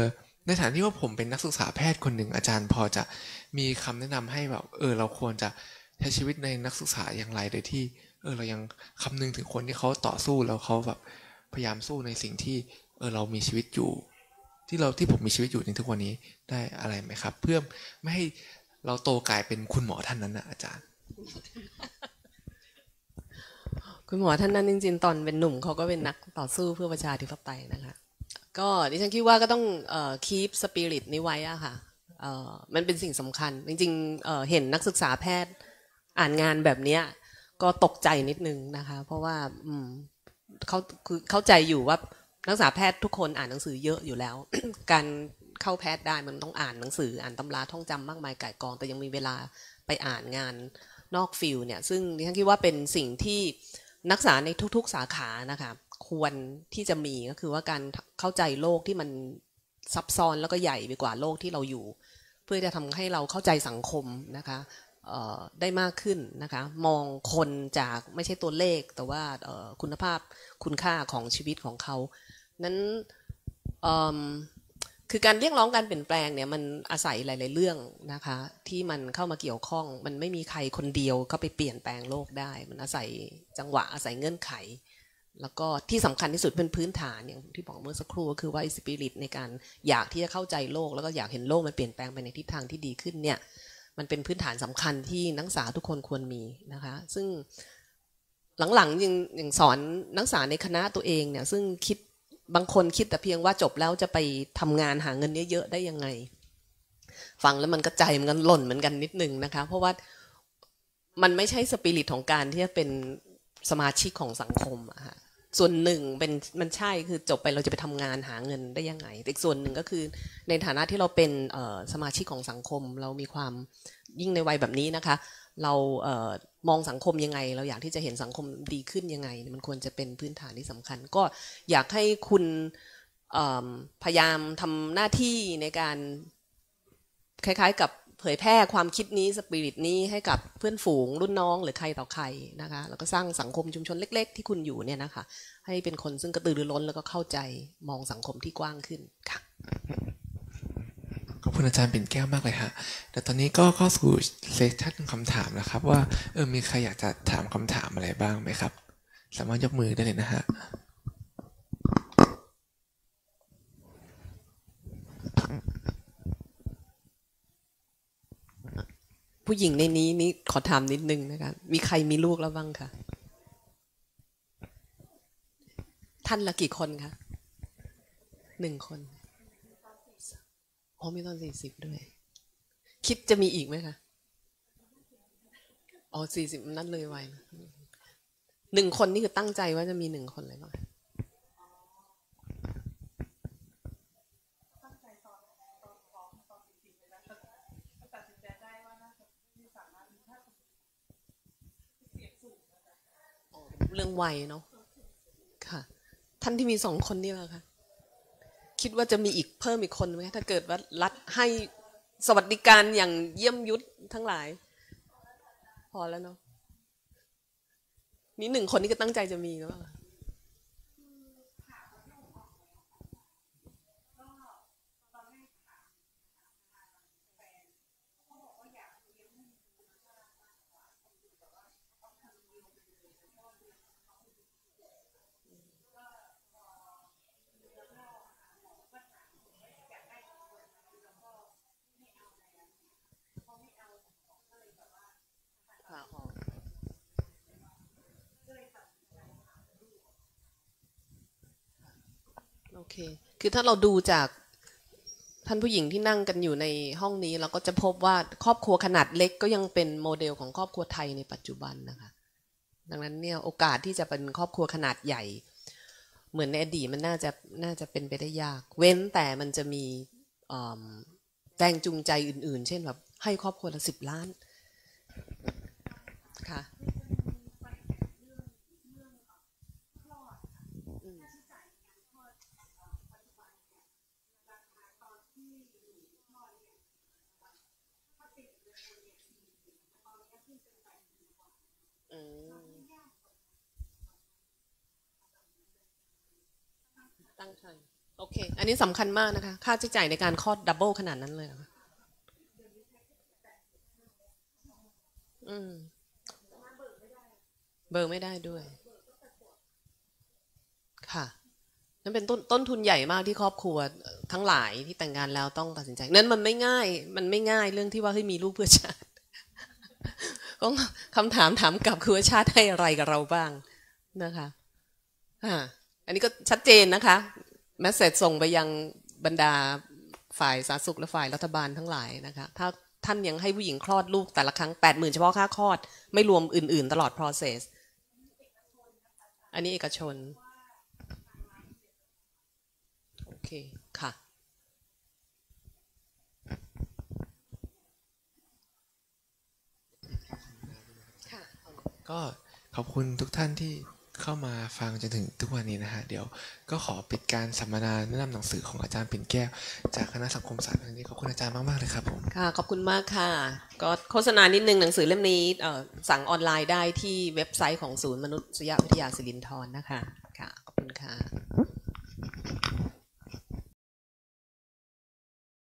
B: ในฐานะที่ว่าผมเป็นนักศึกษาแพทย์คนหนึ่งอาจารย์พอจะมีคำแนะนำให้แบบเออเราควรจะใช้ชีวิตในนักศึกษาอย่างไรโดยที่เออเรายังคำนึงถึงคนที่เขาต่อสู้แล้วเขาแบบพยายามสู้ในสิ่งที่เออเรามีชีวิตอยู่ที่เราที่ผมมีชีวิตอยู่ในทุกวันนี้ได้อะไรไหมครับเพื่อไม่ให้เราโตกลายเป็นคุณหมอท่านนั้นนะอาจารย์
C: คุณหมอท่านนั้นจริงๆตอนเป็นหนุ่มเขาก็เป็นนักต่อสู้เพื่อประชาธิปไตยนะคะก็ดิฉันคิดว่าก็ต้องเอ่อ keep spirit นี้ไว้อะค่ะเอ่อมันเป็นสิ่งสำคัญจริงๆเอ่อเห็นนักศึกษาแพทย์อ่านงานแบบเนี้ยก็ตกใจนิดนึงนะคะเพราะว่าอืมเขาคือเข้าใจอยู่ว่านักศึกษาแพทย์ทุกคนอ่านหนังสือเยอะอยู่แล้ว การเข้าแพทย์ได้มันต้องอ่านหนังสืออ่านตำราท่องจำมากมายก่ายกองแต่ยังมีเวลาไปอ่านงานนอกฟิลเนี่ยซึ่งดิฉันคิดว่าเป็นสิ่งที่นักศึกษาในทุกๆสาขานะคะควรที่จะมีก็คือว่าการเข้าใจโลกที่มันซับซ้อนแล้วก็ใหญ่ไปกว่าโลกที่เราอยู่เพื่อจะทำให้เราเข้าใจสังคมนะคะได้มากขึ้นนะคะมองคนจากไม่ใช่ตัวเลขแต่ว่าคุณภาพคุณค่าของชีวิตของเขานั้นคือการเรียกร้องการเปลี่ยนแปลงเนี่ยมันอาศัยหลายๆเรื่องนะคะที่มันเข้ามาเกี่ยวข้องมันไม่มีใครคนเดียวก็ไปเปลี่ยนแปลงโลกได้มันอาศัยจังหวะอาศัยเงื่อนไขแล้วก็ที่สำคัญที่สุดเป็นพื้นฐานอย่างที่บอกเมื่อสักครู่ก็คือว่าสปิริตในการอยากที่จะเข้าใจโลกแล้วก็อยากเห็นโลกมันเปลี่ยนแปลงไปในทิศทางที่ดีขึ้นเนี่ยมันเป็นพื้นฐานสำคัญที่นักศึกษาทุกคนควรมีนะคะซึ่งหลังๆยังยังสอนนักศึกษาในคณะตัวเองเนี่ยซึ่งคิดบางคนคิดแต่เพียงว่าจบแล้วจะไปทำงานหาเงินเยอะๆได้ยังไงฟังแล้วมันก็ใจมันก็หล่นเหมือนกันนิดนึงนะคะเพราะว่ามันไม่ใช่สปิริตของการที่จะเป็นสมาชิกของสังคมอะค่ะส่วนหนึ่งเป็นมันใช่คือจบไปเราจะไปทำงานหาเงินได้ยังไงแต่อีกส่วนหนึ่งก็คือในฐานะที่เราเป็นสมาชิกของสังคมเรามีความยิ่งในวัยแบบนี้นะคะเราเอ่อมองสังคมยังไงเราอยากที่จะเห็นสังคมดีขึ้นยังไงมันควรจะเป็นพื้นฐานที่สำคัญก็อยากให้คุณพยายามทำหน้าที่ในการคล้ายๆกับเผยแพร่ความคิดนี้สปิริตนี้ให้กับเพื่อนฝูงรุ่นน้องหรือใครต่อใครนะคะแล้วก็สร้างสังคมชุมชนเล็กๆที่คุณอยู่เนี่ยนะคะให้เป็นคนซึ่งกระตือรือร้นแล้วก็เข้าใจมองสังคมที่กว้างขึ้นค่ะ
B: ขอบคุณอาจารย์ปิ่นแก้วมากเลยฮะแต่ตอนนี้ก็เข้าสู่เซสชั่นคำถามนะครับว่าเออมีใครอยากจะถามคำถามอะไรบ้างไหมครับสามารถยกมือได้เลยนะฮะ
C: ผู้หญิงในนี้นี่ขอถามนิดนึงนะคะมีใครมีลูกแล้วบ้างคะท่านละกี่คนคะหนึ่งคนอ๋อมีตอนสี่สิบด้วยคิดจะมีอีกไหมคะอ๋อสี่สิบนั่นเลยไวหนึ่งคนนี่คือตั้งใจว่าจะมีหนึ่งคนเลยป่ะเรื่องวัยเนาะค่ะท่านที่มีสองคนนี่แหละค่ะคิดว่าจะมีอีกเพิ่มอีกคนไหมถ้าเกิดว่ารัฐให้สวัสดิการอย่างเยี่ยมยุทธทั้งหลายพอแล้วเนาะนี่หนึ่งคนนี่ก็ตั้งใจจะมีหรือเปล่าโอเคคือถ้าเราดูจากท่านผู้หญิงที่นั่งกันอยู่ในห้องนี้เราก็จะพบว่าครอบครัวขนาดเล็กก็ยังเป็นโมเดลของครอบครัวไทยในปัจจุบันนะคะดังนั้นเนี่ยโอกาสที่จะเป็นครอบครัวขนาดใหญ่เหมือนในอดีตมันน่าจะน่าจะเป็นไปได้ยากเว้นแต่มันจะมีแรงจูงใจอื่นๆเช่นแบบให้ครอบครัวละสิบล้านค่ะตั้งใจโอเคอันนี้สำคัญมากนะคะค่าใช้จ่ายในการคลอดดับเบิลขนาดนั้นเลยเหรออืมเบอร์ไม่ได้ด้วยค่ะนั่นเป็นต้นต้นทุนใหญ่มากที่ครอบครัวทั้งหลายที่แต่งงานแล้วต้องตัดสินใจนั้นมันไม่ง่ายมันไม่ง่ายเรื่องที่ว่าให้มีลูกเพื่อชาติก็คำถามถามกลับคือว่าชาติให้อะไรกับเราบ้างนะคะอ่าอันนี้ก็ชัดเจนนะคะแมสเสจส่งไปยังบรรดาฝ่ายสาธารณสุขและฝ่ายรัฐบาลทั้งหลายนะคะถ้าท่านยังให้ผู้หญิงคลอดลูกแต่ละครั้งแปดหมื่นเฉพาะค่าคลอดไม่รวมอื่นๆตลอด process อันนี้เอกชนโอเคค่ะ
B: ก็ขอบคุณทุกท่านที่เข้ามาฟังจนถึงทุกวันนี้นะฮะเดี๋ยวก็ขอปิดการสัมมนาแนะนำหนังสือของอาจารย์ปิ่นแก้วจากคณะสังคมศาสตร์วันนี้ขอบคุณอาจารย์มากๆเลยครับผม
C: ค่ะขอบคุณมากค่ะก็โฆษณานิดนึงหนังสือเล่มนี้สั่งออนไลน์ได้ที่เว็บไซต์ของศูนย์มนุษยวิทยาศิรินธรนะคะค่ะขอบคุณค่ะ